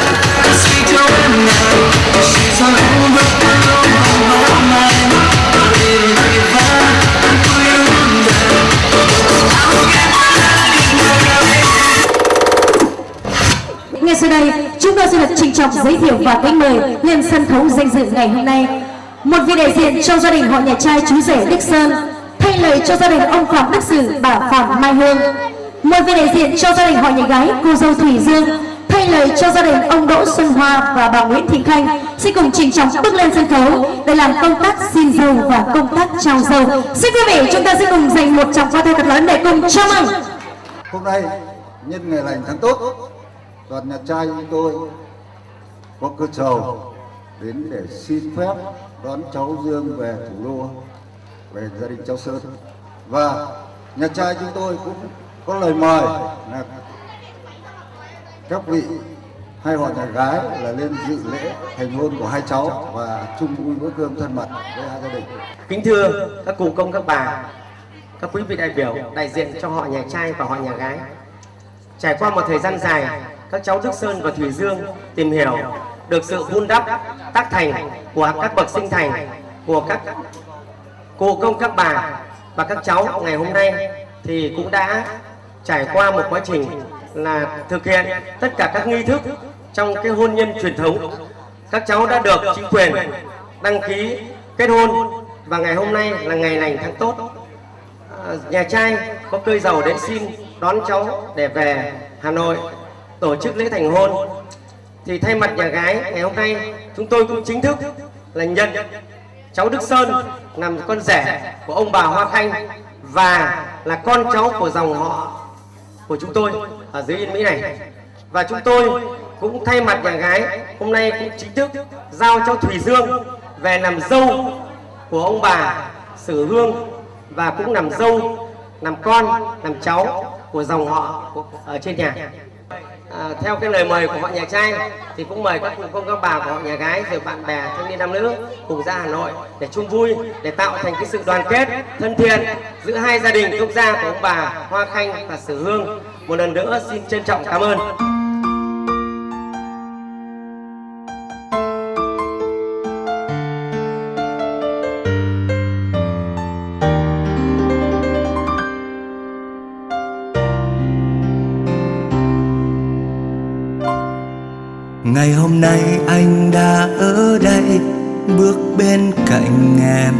Ngay sau đây, chúng tôi xin được trịnh trọng giới thiệu và kính mời lên sân khấu danh dự ngày hôm nay một vị đại diện cho gia đình họ nhà trai chú rể Đức Sơn, thay lời cho gia đình ông Phạm Đức Sử, bà Phạm Mai Hương. Một vị đại diện cho gia đình họ nhà gái cô dâu Thùy Dương, thay lời cho gia đình ông Đỗ Xuân Hoa và bà Nguyễn Thị Khanh sẽ cùng trịnh trọng bước lên sân khấu để làm công tác xin dâu và công tác trao dâu. Xin quý vị, chúng ta sẽ cùng dành một tràng pháo tay thật lớn để cùng chào mừng. Hôm nay nhân ngày lành tháng tốt, đoàn nhà trai chúng tôi có cơ trầu đến để xin phép đón cháu Dương về thủ đô, về gia đình cháu Sơn. Và nhà trai chúng tôi cũng có lời mời là các vị hai họ nhà gái là lên dự lễ thành hôn của hai cháu và chung vui bữa cơm thân mật với hai gia đình. Kính thưa các cụ công, các bà, các quý vị đại biểu đại diện cho họ nhà trai và họ nhà gái. Trải qua một thời gian dài, các cháu Đức Sơn và Thùy Dương tìm hiểu được sự vun đắp, tác thành của các bậc sinh thành, của các cô công, các bà và các cháu ngày hôm nay thì cũng đã trải qua một quá trình là thực hiện tất cả các nghi thức trong cái hôn nhân truyền thống các cháu đã được chính quyền đăng ký kết hôn và ngày hôm nay là ngày lành tháng tốt. À, nhà trai có cơi giàu đến xin đón cháu để về Hà Nội tổ chức lễ thành hôn. Thì thay mặt nhà gái ngày hôm nay chúng tôi cũng chính thức là nhận cháu Đức Sơn làm con rể của ông bà Hoa Khanh và là con cháu của dòng họ của chúng tôi ở dưới Yên Mỹ này. Và chúng tôi cũng thay mặt nhà gái hôm nay cũng chính thức giao cho Thùy Dương về làm dâu của ông bà Sử Hương và cũng làm dâu, làm con, làm cháu của dòng họ của, ở trên nhà. À, theo cái lời mời của họ nhà trai thì cũng mời các cụ công các bà của họ nhà gái rồi bạn bè thanh niên nam nữ cùng ra Hà Nội để chung vui, để tạo thành cái sự đoàn kết thân thiện giữa hai gia đình công gia của ông bà Hoa Khanh và Sử Hương. Một lần nữa xin trân trọng cảm ơn. Ngày hôm nay anh đã ở đây bước bên cạnh em,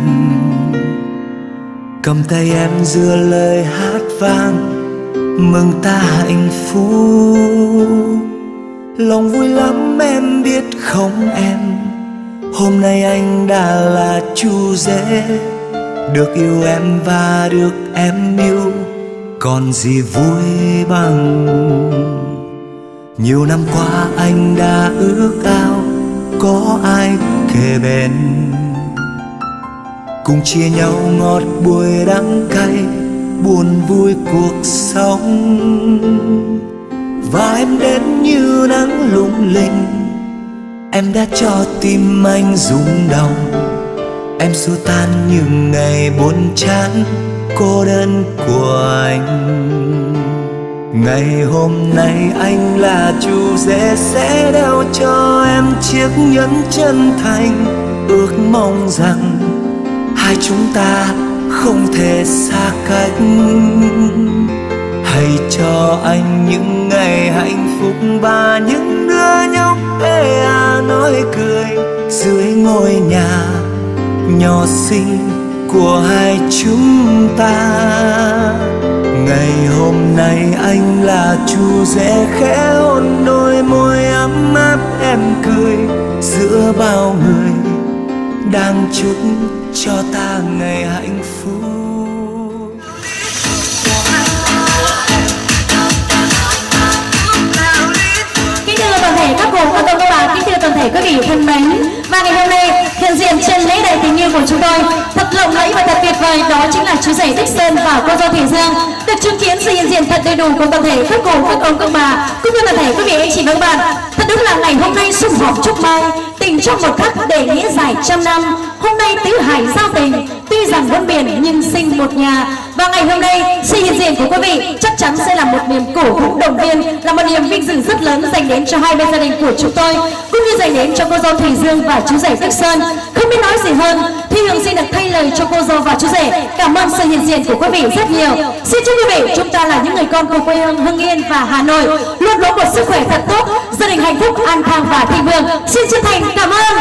cầm tay em giữa lời hát vang mừng ta hạnh phúc. Lòng vui lắm em biết không em, hôm nay anh đã là chú rể, được yêu em và được em yêu, còn gì vui bằng. Nhiều năm qua anh đã ước ao có ai kề bên, cùng chia nhau ngọt bùi đắng cay, buồn vui cuộc sống. Và em đến như nắng lung linh, em đã cho tim anh rung động. Em xua tan những ngày buồn chán cô đơn của anh. Ngày hôm nay anh là chú rể sẽ đeo cho em chiếc nhẫn chân thành, ước mong rằng hai chúng ta không thể xa cách. Hãy cho anh những ngày hạnh phúc và những đứa nhóc ê à nói cười dưới ngôi nhà nhỏ xinh của hai chúng ta. Ngày hôm nay anh là chú rể khẽ hôn đôi môi ấm áp em cười giữa bao người đang chúc cho ta ngày hạnh phúc. Kính thưa toàn thể các cụ, các tôn các bà, kính thưa toàn thể quý vị thân mến, và ngày hôm nay hiện diện trên lễ đại tình yêu của chúng tôi thật lộng lẫy và thật tuyệt vời, đó chính là chú rể Đức Sơn và cô dâu Thủy Dương, được chứng kiến sự hiện diện thật đầy đủ của toàn thể các cụ, các ông, các bà, cũng như toàn thể quý vị anh chị và các bạn. Thật đúng là ngày hôm nay sum họp chúc mai, tình trong một khắc để nghĩa dài trăm năm. Hôm nay tứ hải giao tình, tuy rằng bốn biển nhưng sinh một nhà. Và ngày hôm nay sự hiện diện của quý vị chắc chắn sẽ là một niềm cổ vũ động viên, là một niềm vinh dự rất lớn dành đến cho hai bên gia đình của chúng tôi, cũng như dành đến cho cô dâu Thủy Dương và chú rể Đức Sơn. Không biết nói gì hơn, Thi Hương xin được thay lời cho cô dâu và chú rể cảm ơn sự hiện diện của quý vị rất nhiều. Xin chúc quý vị chúng ta là những người con của quê hương Hưng Yên và Hà Nội luôn có một sức khỏe thật tốt, gia đình hạnh phúc, an khang và thịnh vượng. Xin chân thành cảm ơn.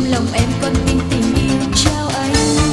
lòng em con tin tình yêu trao anh.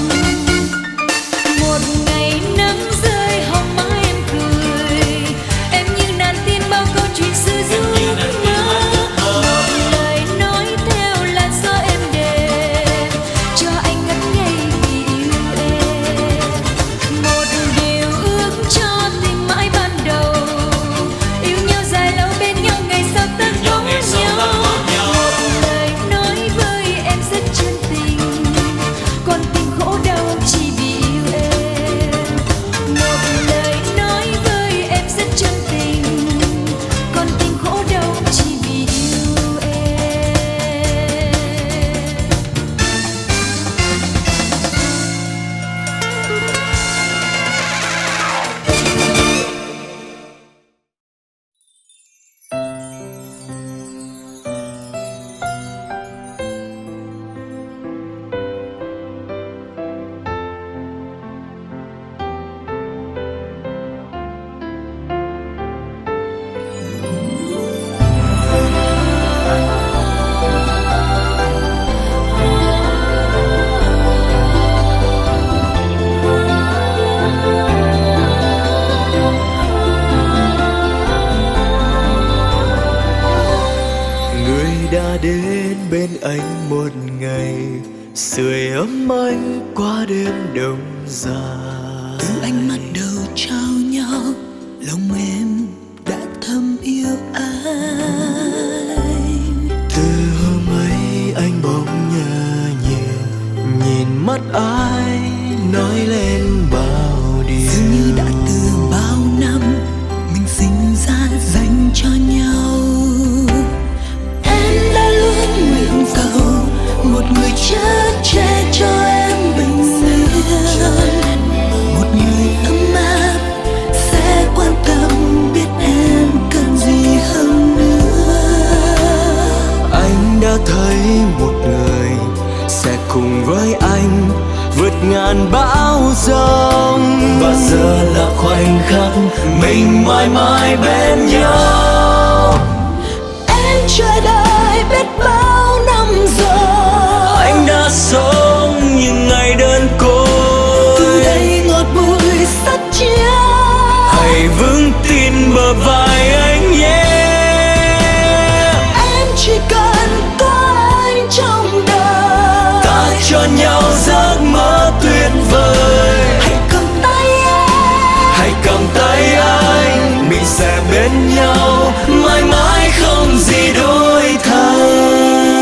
Một ngày nắng rơi hồng má em cười, em như nàng tin bao câu chuyện xưa du mơ. Một lời nói theo làn gió em đềm, cho anh ngất ngây vì yêu em. Một điều ước cho tình mãi ban đầu, yêu nhau dài lâu bên nhau ngày sau ta có nhau. Một lời nói với em rất chân tình, con tim khổ đau chỉ vì yêu em. Một lời nói với em rất chân tình, con tim khổ đau chỉ vì yêu em. Người đã đến bên anh một ngày, sưởi ấm anh qua đêm đông dài. Từ ánh mắt đầu trao nhau, lòng em đã thầm yêu anh. Từ hôm ấy anh bỗng nhớ nhiều, nhìn mắt ai nói lên bao điều. Dường như đã từ bao năm mình sinh ra dành cho nhau. Em đã luôn nguyện cầu một người chở che cho em bình yên, một người ấm áp sẽ quan tâm biết em cần gì hơn nữa. Anh đã thấy một người sẽ cùng với anh vượt ngàn bão giông, và giờ là khoảnh khắc mình mãi mãi bên nhau. Em chờ đợi biết bao năm rồi, Anh đã sống những ngày đơn côi. từ đây ngọt bùi sắt chia. Hãy vững tin bờ vai anh nhé. Em chỉ cần có anh trong đời, Ta cho nhau giấc mơ tuyệt vời. hãy cầm tay em, Hãy cầm tay anh, mình sẽ bên nhau mãi mãi không gì đổi thay.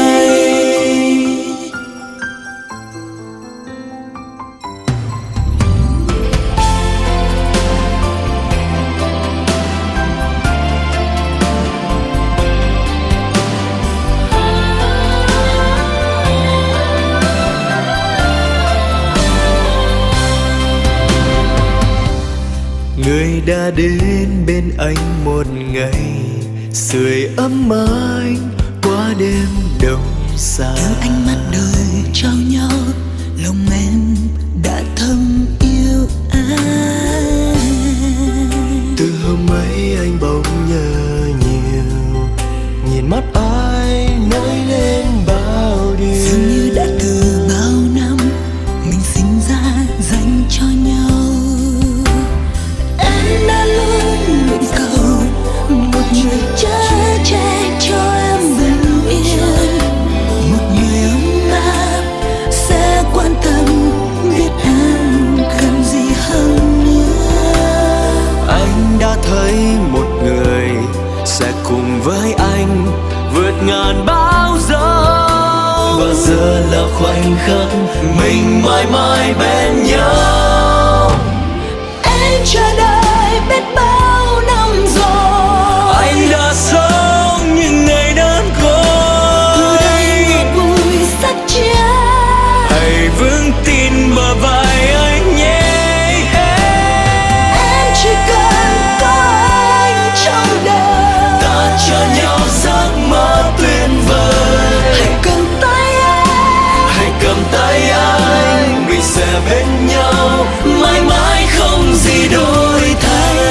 Người đã đến bên anh một ngày, sưởi ấm anh qua đêm đông xa. từ ánh mắt đời trao nhau, lòng em đã thầm yêu anh. Từ hôm ấy anh bỗng nhớ nhiều, nhìn mắt ai nói lên bao điều. Dường như đã từ bao năm mình sinh ra dành cho nhau. Em đã luôn nguyện cầu một người chở che cho em bình yên, một người ấm áp sẽ quan tâm biết em cần gì hơn nữa. Anh đã thấy một người sẽ cùng với anh vượt ngàn bão giông, và giờ là khoảnh khắc mình mãi mãi bên nhau. Em chờ đợi biết bao năm rồi, Anh đã sống những ngày đơn côi. từ đây ngọt bùi sắt chia. Hãy vững tin bờ vai anh nhé. Em chỉ cần có anh trong đời, Ta cho nhau giấc mơ tuyệt vời. hãy cầm tay em, Hãy cầm tay anh, mình sẽ bên nhau mãi mãi không gì đổi thay.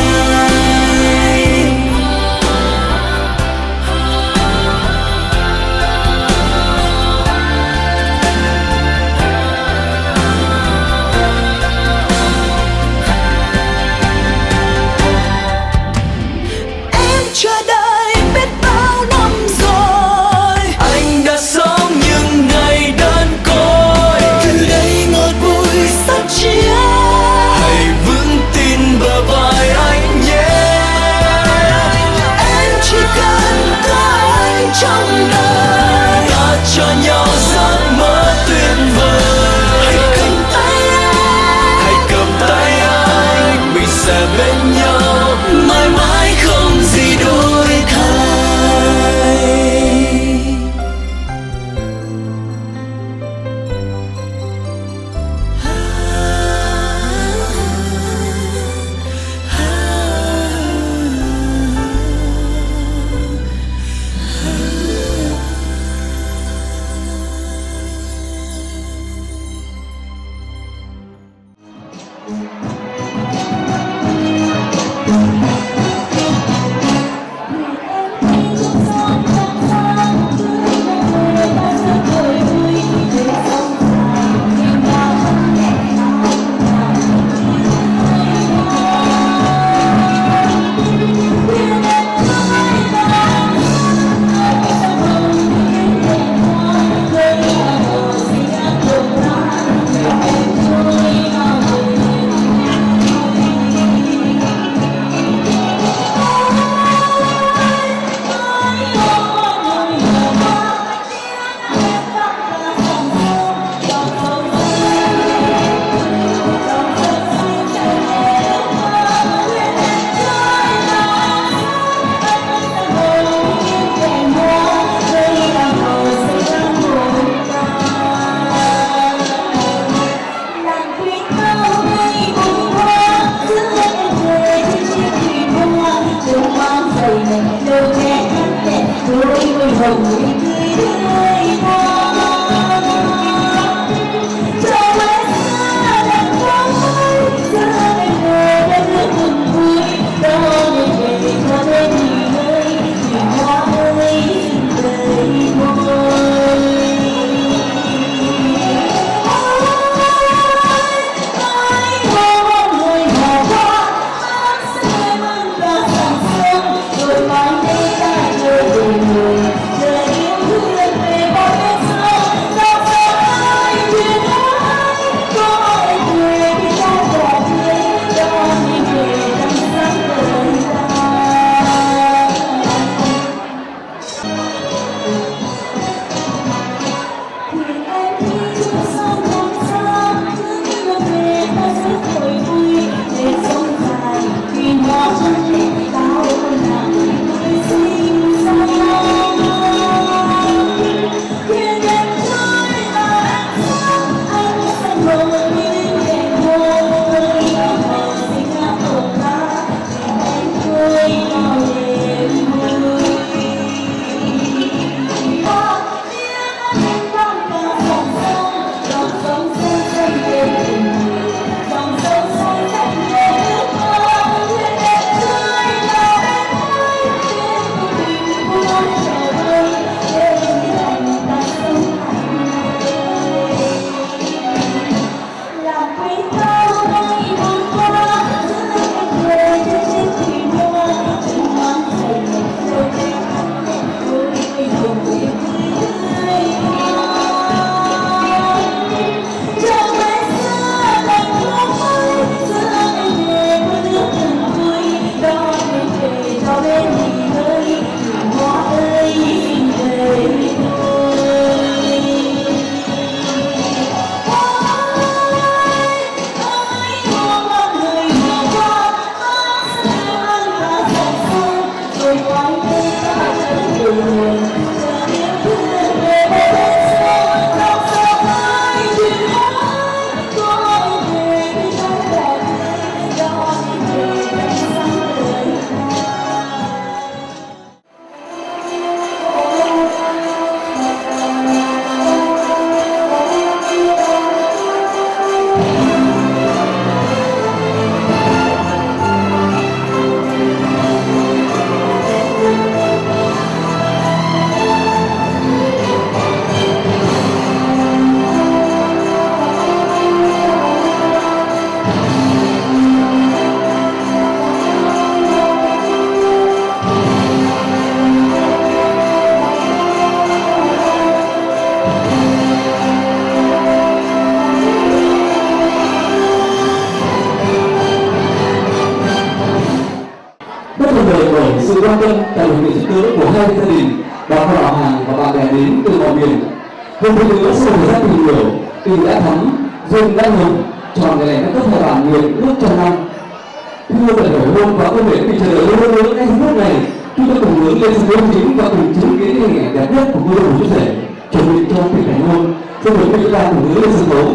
quan tâm tạo điều kiện giúp đỡ của hai gia đình, bà con họ hàng và bạn bè đến từ mọi miền. Hơn thế nữa, sau thời gian tìm hiểu, tình đã thắm, duyên đã hồng, chọn ngày này các cấp hai bản nguyện ước trăm năm. Thưa đại biểu hôn và công việc bị chờ đợi lâu nữa ngay phút này, chúng tôi cùng hướng lên sân khấu chính và cùng chứng kiến hình ảnh đẹp nhất của cô dâu của chú rể chuẩn bị cho tình cảnh hôn. Xin mời quý vị ta cùng hướng lên sân khấu.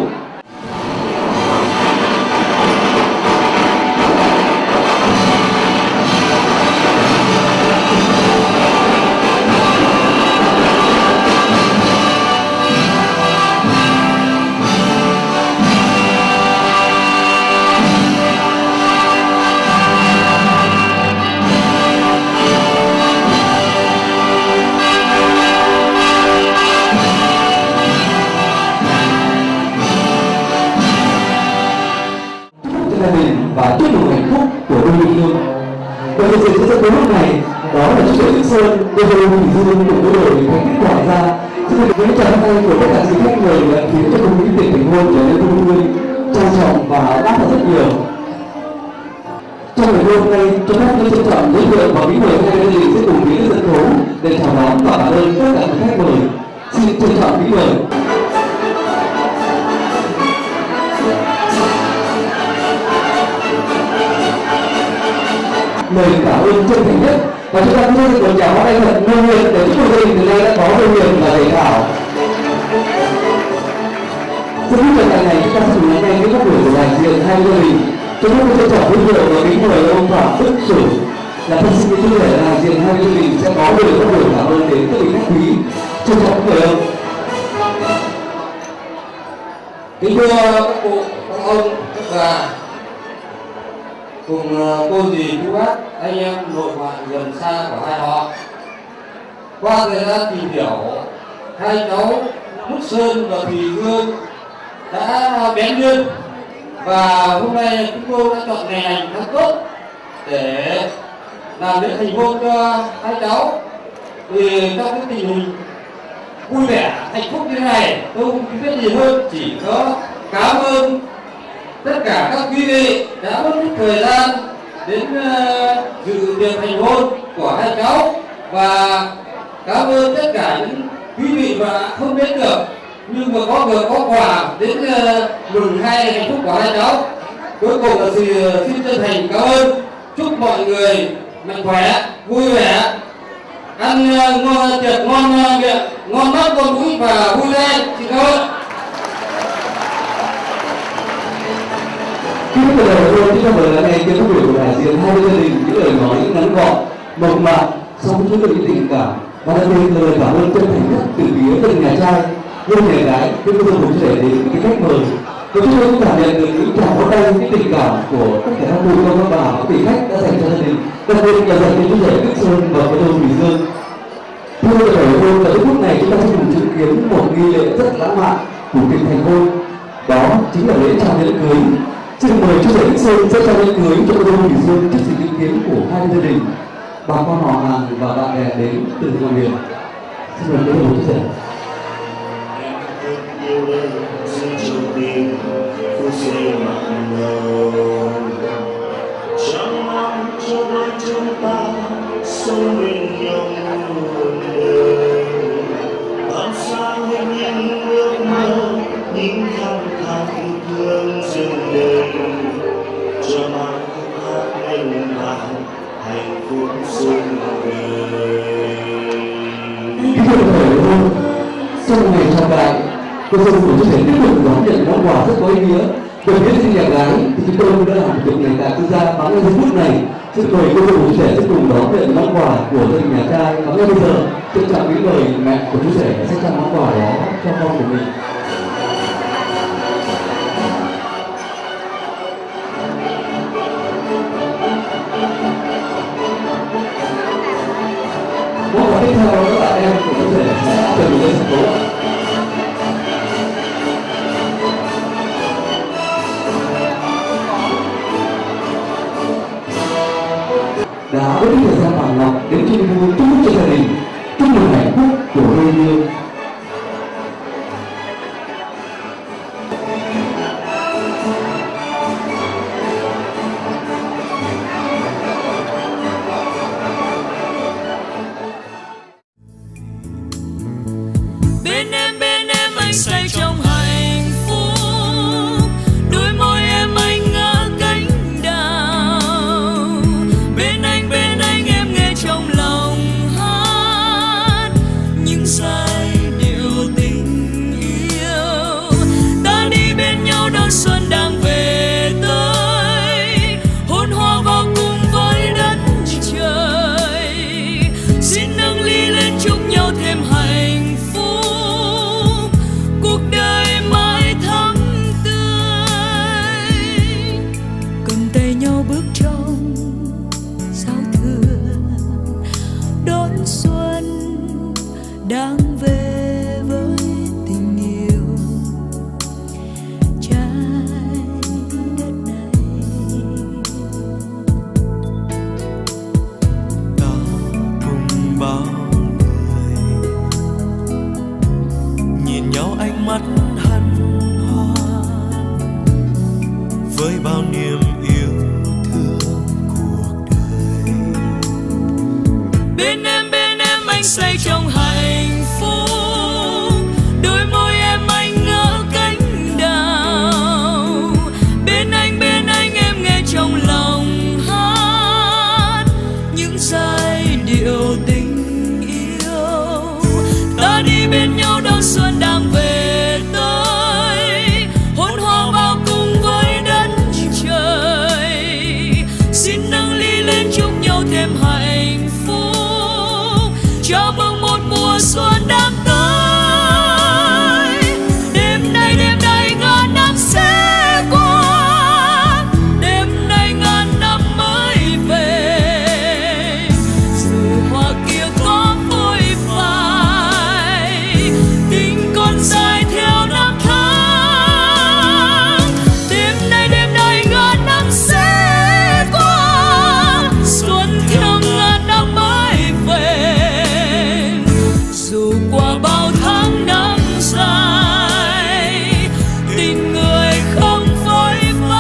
Và chúc mừng hạnh phúc của đôi yêu thương. Và hiện diện trên sân khấu lúc này đó là chú rể Đức Sơn, cô dâu Thủy Dương cùng với đội thành kết quả ra. Xin được với tràng tay của tất cả những khách mời đã khiến cho không khí tiệc thành hôn trở nên vui tươi, trang trọng và đắt hơn rất nhiều. Trong ngày hôm nay, cho phép tôi trân trọng giới thiệu và kính mời hai gia đình sẽ cùng đến sân khấu để chào đón và cảm ơn tất cả các khách mời. Xin trân trọng kính mời. Lời cảm ơn chân thành nhất và chúng ta cũng sẽ được chào món anh thật nông nghiệp để chúc mừng gia đình từ nay đã có nông nghiệp và thầy thảo. Trong lúc trận này chúng ta sẽ cùng lắng nghe những phát biểu của đại diện hai gia đình. Chúng tôi sẽ trò giới thiệu và kính mời ông Phạm Đức Chủ là thân sinh chú rể đại diện hai gia đình sẽ có lời phát biểu cảm ơn đến các vị khách quý. Trân trọng mời ông. Kính thưa các cụ, các ông, các bà, cùng cô dì chú bác, anh em nội ngoại gần xa của hai họ. Qua thời gian tìm hiểu, hai cháu Đức Sơn và Thủy Dương đã bén duyên và hôm nay chúng tôi đã chọn ngày lành tháng tốt để làm lễ thành hôn cho hai cháu. Thì trong cái tình hình vui vẻ hạnh phúc như thế này, tôi không biết gì hơn, chỉ có cảm ơn tất cả các quý vị đã mất chút thời gian đến uh, dự tiệc thành hôn của hai cháu và cảm ơn tất cả những quý vị mà không đến được nhưng mà có được có quà đến uh, mừng hai hạnh phúc của hai cháu. Cuối cùng là xin, xin chân thành cảm ơn, chúc mọi người mạnh khỏe, vui vẻ, ăn uh, ngon tiệc ngon uh, miệng, ngon mắt ngon mũi và vui lên. Xin cảm ơn. Khi bắt đầu tôi chúng ta mời lắng nghe tiếng phát biểu của đại diện hai gia đình những lời nói ngắn gọn, mộc mạc, song chứa đựng tình cảm và đặc biệt là lời cảm ơn chân thành nhất từ phía gia đình nhà trai, yêu nhà gái, với cô dâu cũng để đến cái khách mời. Và chúng tôi cũng cảm nhận được những tràng vỗ tay, những tình cảm của tất cả các cụ các bà và các vị khách đã dành cho gia đình, đặc biệt là dành cho chú rể Đức Sơn và cô dâu Thủy Dương. Thưa đại biểu hôn, tại lúc này chúng ta sẽ cùng chứng kiến một nghi lễ rất lãng mạn của việc thành hôn, đó chính là lễ trao nhẫn cưới. Xin mời chú rể Đức Sơn sẽ trao nhẫn cưới cho cô dâu Thủy Dương trước sự chứng kiến của hai gia đình, bà con họ hàng và bạn bè đến từ mọi miền. Xin mời cô dâu chú rể. Trong năm cho đôi chúng ta sống bên nhau muôn đời, làm sao hay những ước mơ, những khao khát yêu thương dừng đầy, cho mang khát lên nào hạnh phúc xuân về. Trong ngày trọng đại, cô dâu của chú rể tiếp tục đón nhận món quà rất có ý nghĩa. Được biết xin nhà gái thì chúng tôi cũng đã làm được ngày tại tư gia và ngay giây phút này xin mời cô dâu của chú rể sẽ cùng đón nhận món quà của gia đình nhà trai. Và ngay bây giờ trân trọng kính mời mẹ của chú rể sẽ trao món quà đó cho con của mình. Món quà tiếp theo đó là em của chú rể sẽ chuẩn bị lên sân khấu. Đã với thời gian bằng ngọc đến chung vui chúc cho gia đình, chúc mừng hạnh phúc của đôi yêu. với bao niềm yêu thương cuộc đời. Bên em bên em anh say trong hạnh phúc, đôi môi em anh ngỡ cánh đào. Bên anh bên anh em nghe trong lòng hát những giai điệu tình yêu. Ta đi bên nhau đón xuân đang về tới, hôn hoa bao cùng với đất trời. Xin nâng ly lên chúc nhau thêm hạnh phúc, chào mừng một mùa xuân đang tới. Đêm nay đêm nay ngàn năm sẽ qua, đêm nay ngàn năm mới về. Dù hoa kia có phôi phai, tình còn dài theo năm tháng. Đêm nay đêm nay ngàn năm sẽ qua, xuân theo ngàn năm mới về. Dù qua bao tháng năm dài, tình người không phôi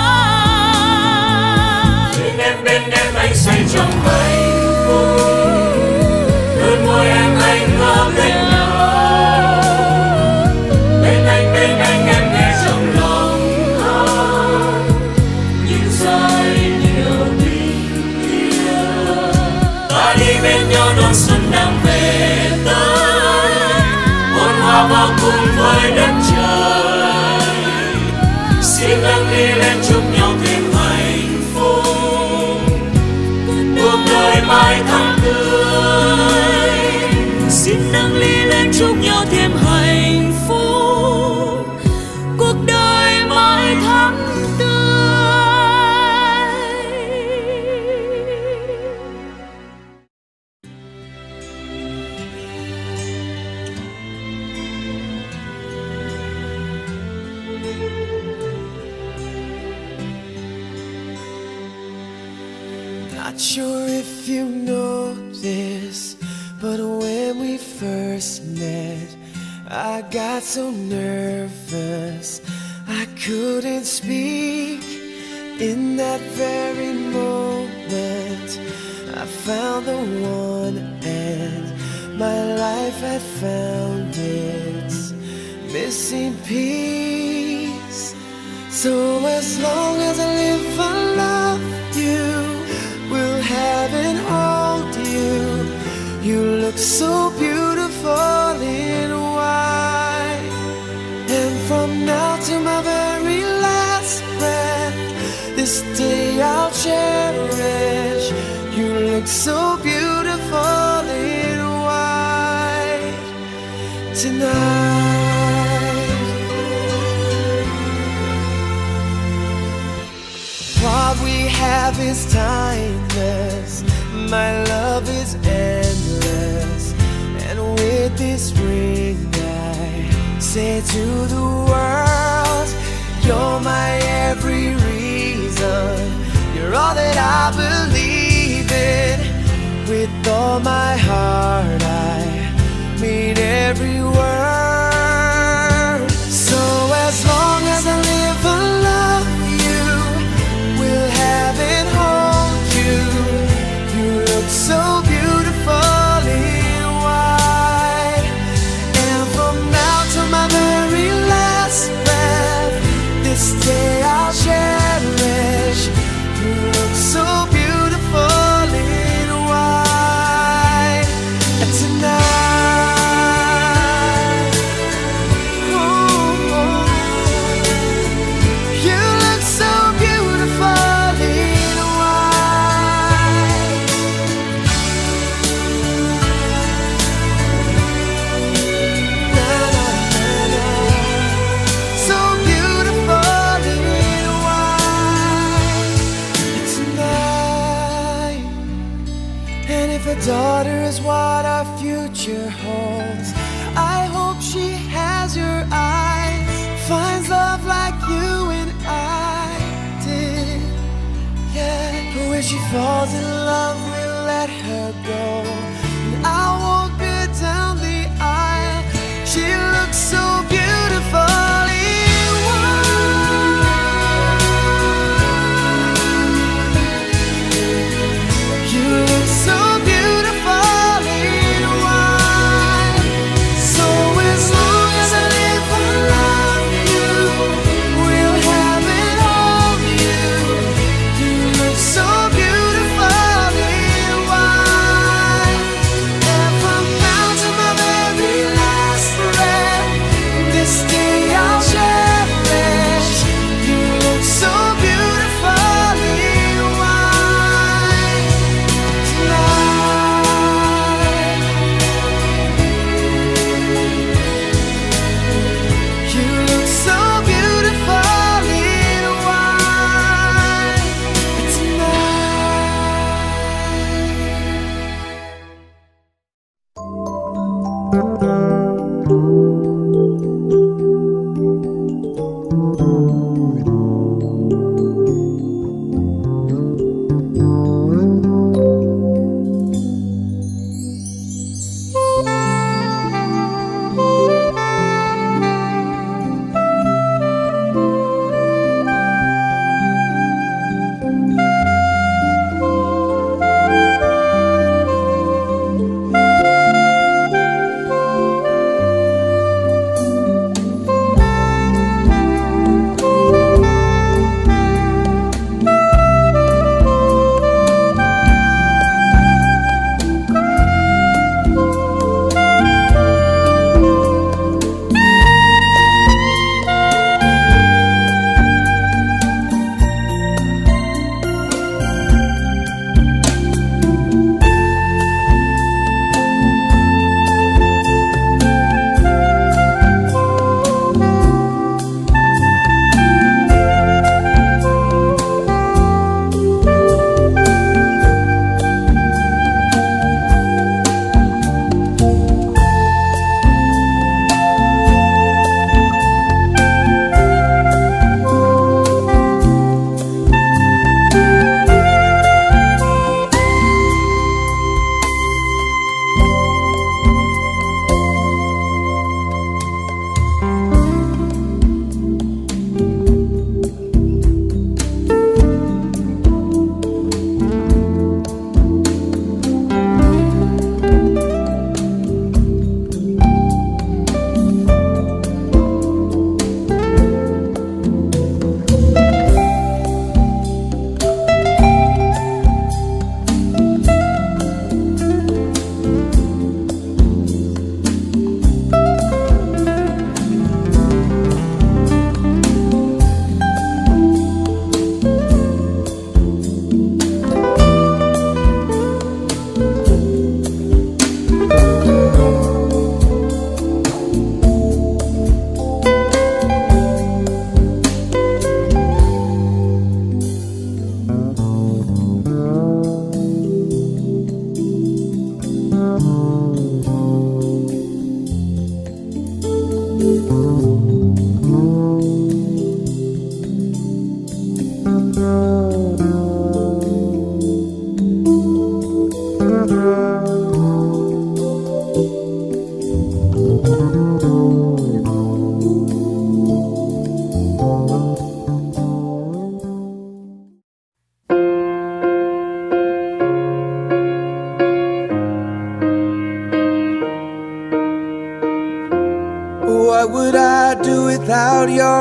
phai. Bên em bên em anh say trong hạnh phúc, đôi môi em anh ngỡ cánh đào. Bên anh bên anh em nghe trong lòng hát những giai điệu tình yêu. Ta đi bên nhau đón xuân đang về tới, hôn hoa bao cùng với đất trời. Xin nâng ly lên chúc nhau thêm hạnh phúc, cuộc đời mãi thắm tươi. Xin nâng ly lên chúc nhau thêm hạnh phúc, cuộc đời mãi thắm tươi. Not sure if you know this, but when we first met, I got so nervous I couldn't speak. In that very moment, I found the one, and my life had found its missing piece. So as long as I live, I love you, will have and hold you. You look so beautiful in white, and from now to my very last breath, this day I'll cherish. You look so beautiful in white tonight. What we have is timeless, my love is endless, and with this ring I say to the world, you're my every reason, you're all that I believe in. With all my heart I mean every word. So as long as I live, I love you, will have and hold you. You look so beautiful in white, and from now to my very last breath, this day I'll cherish. You look so beautiful in white tonight. Ooh, you look so beautiful in white. Na, na, na, na. So beautiful in white tonight. And if a daughter is what our future holds, I hope she has your eyes, finds love like you and I did. Yeah, but when she falls in love, we'll let her go, and I'll walk her down the aisle. She looks so beautiful in white.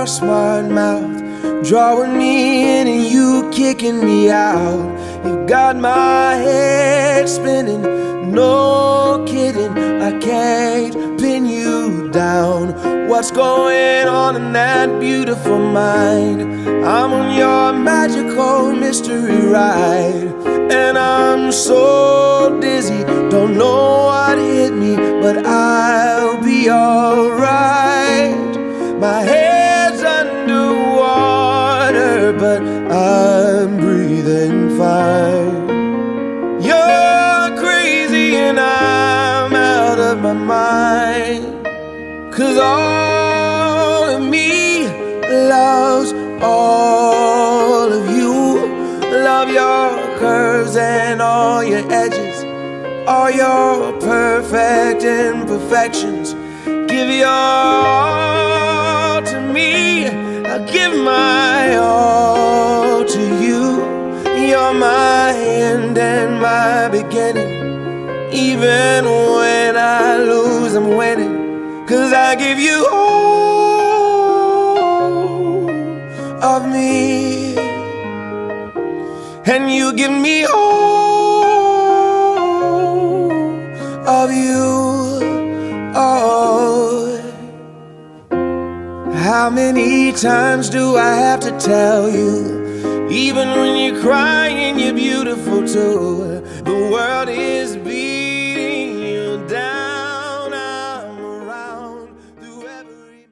your smart mouth, drawing me in and you kicking me out. You got my head spinning, no kidding, I can't pin you down. What's going on in that beautiful mind? I'm on your magical mystery ride, and I'm so dizzy, don't know what hit me, but I'll be alright. My head's underwater, but I'm breathing fine. You're crazy and I'm out of my mind, 'cause all of me loves all of you. Love your curves and all your edges, all your perfect imperfections. Give your all to me, I give my all to you. You're my end and my beginning. Even when I lose, I'm winning, 'cause I give you all of me, and you give me all of you. Oh, how many times do I have to tell you? Even when you're crying, you're beautiful too. The world is beating you down. I'm around through every...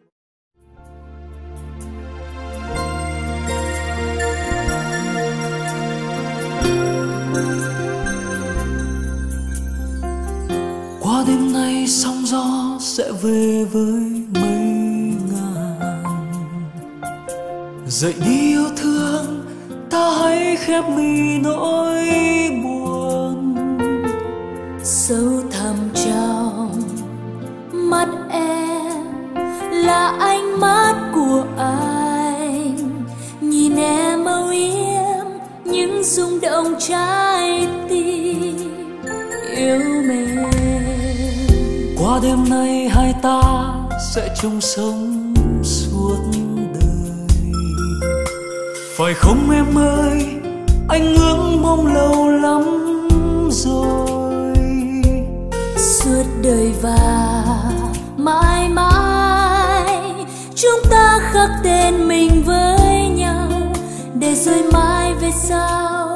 Qua đêm nay sóng gió sẽ về với mây ngàn. Dậy đi yêu thương, ta hãy khép mi nỗi buồn. Sâu thẳm trong mắt em là ánh mắt của anh. Nhìn em âu yếm những rung động trái tim yêu mến. Qua đêm nay hai ta sẽ chung sống suốt đời. Phải không em ơi, anh ngưỡng mong lâu lắm rồi. Suốt đời và mãi mãi chúng ta khắc tên mình với nhau, để rồi mai về sau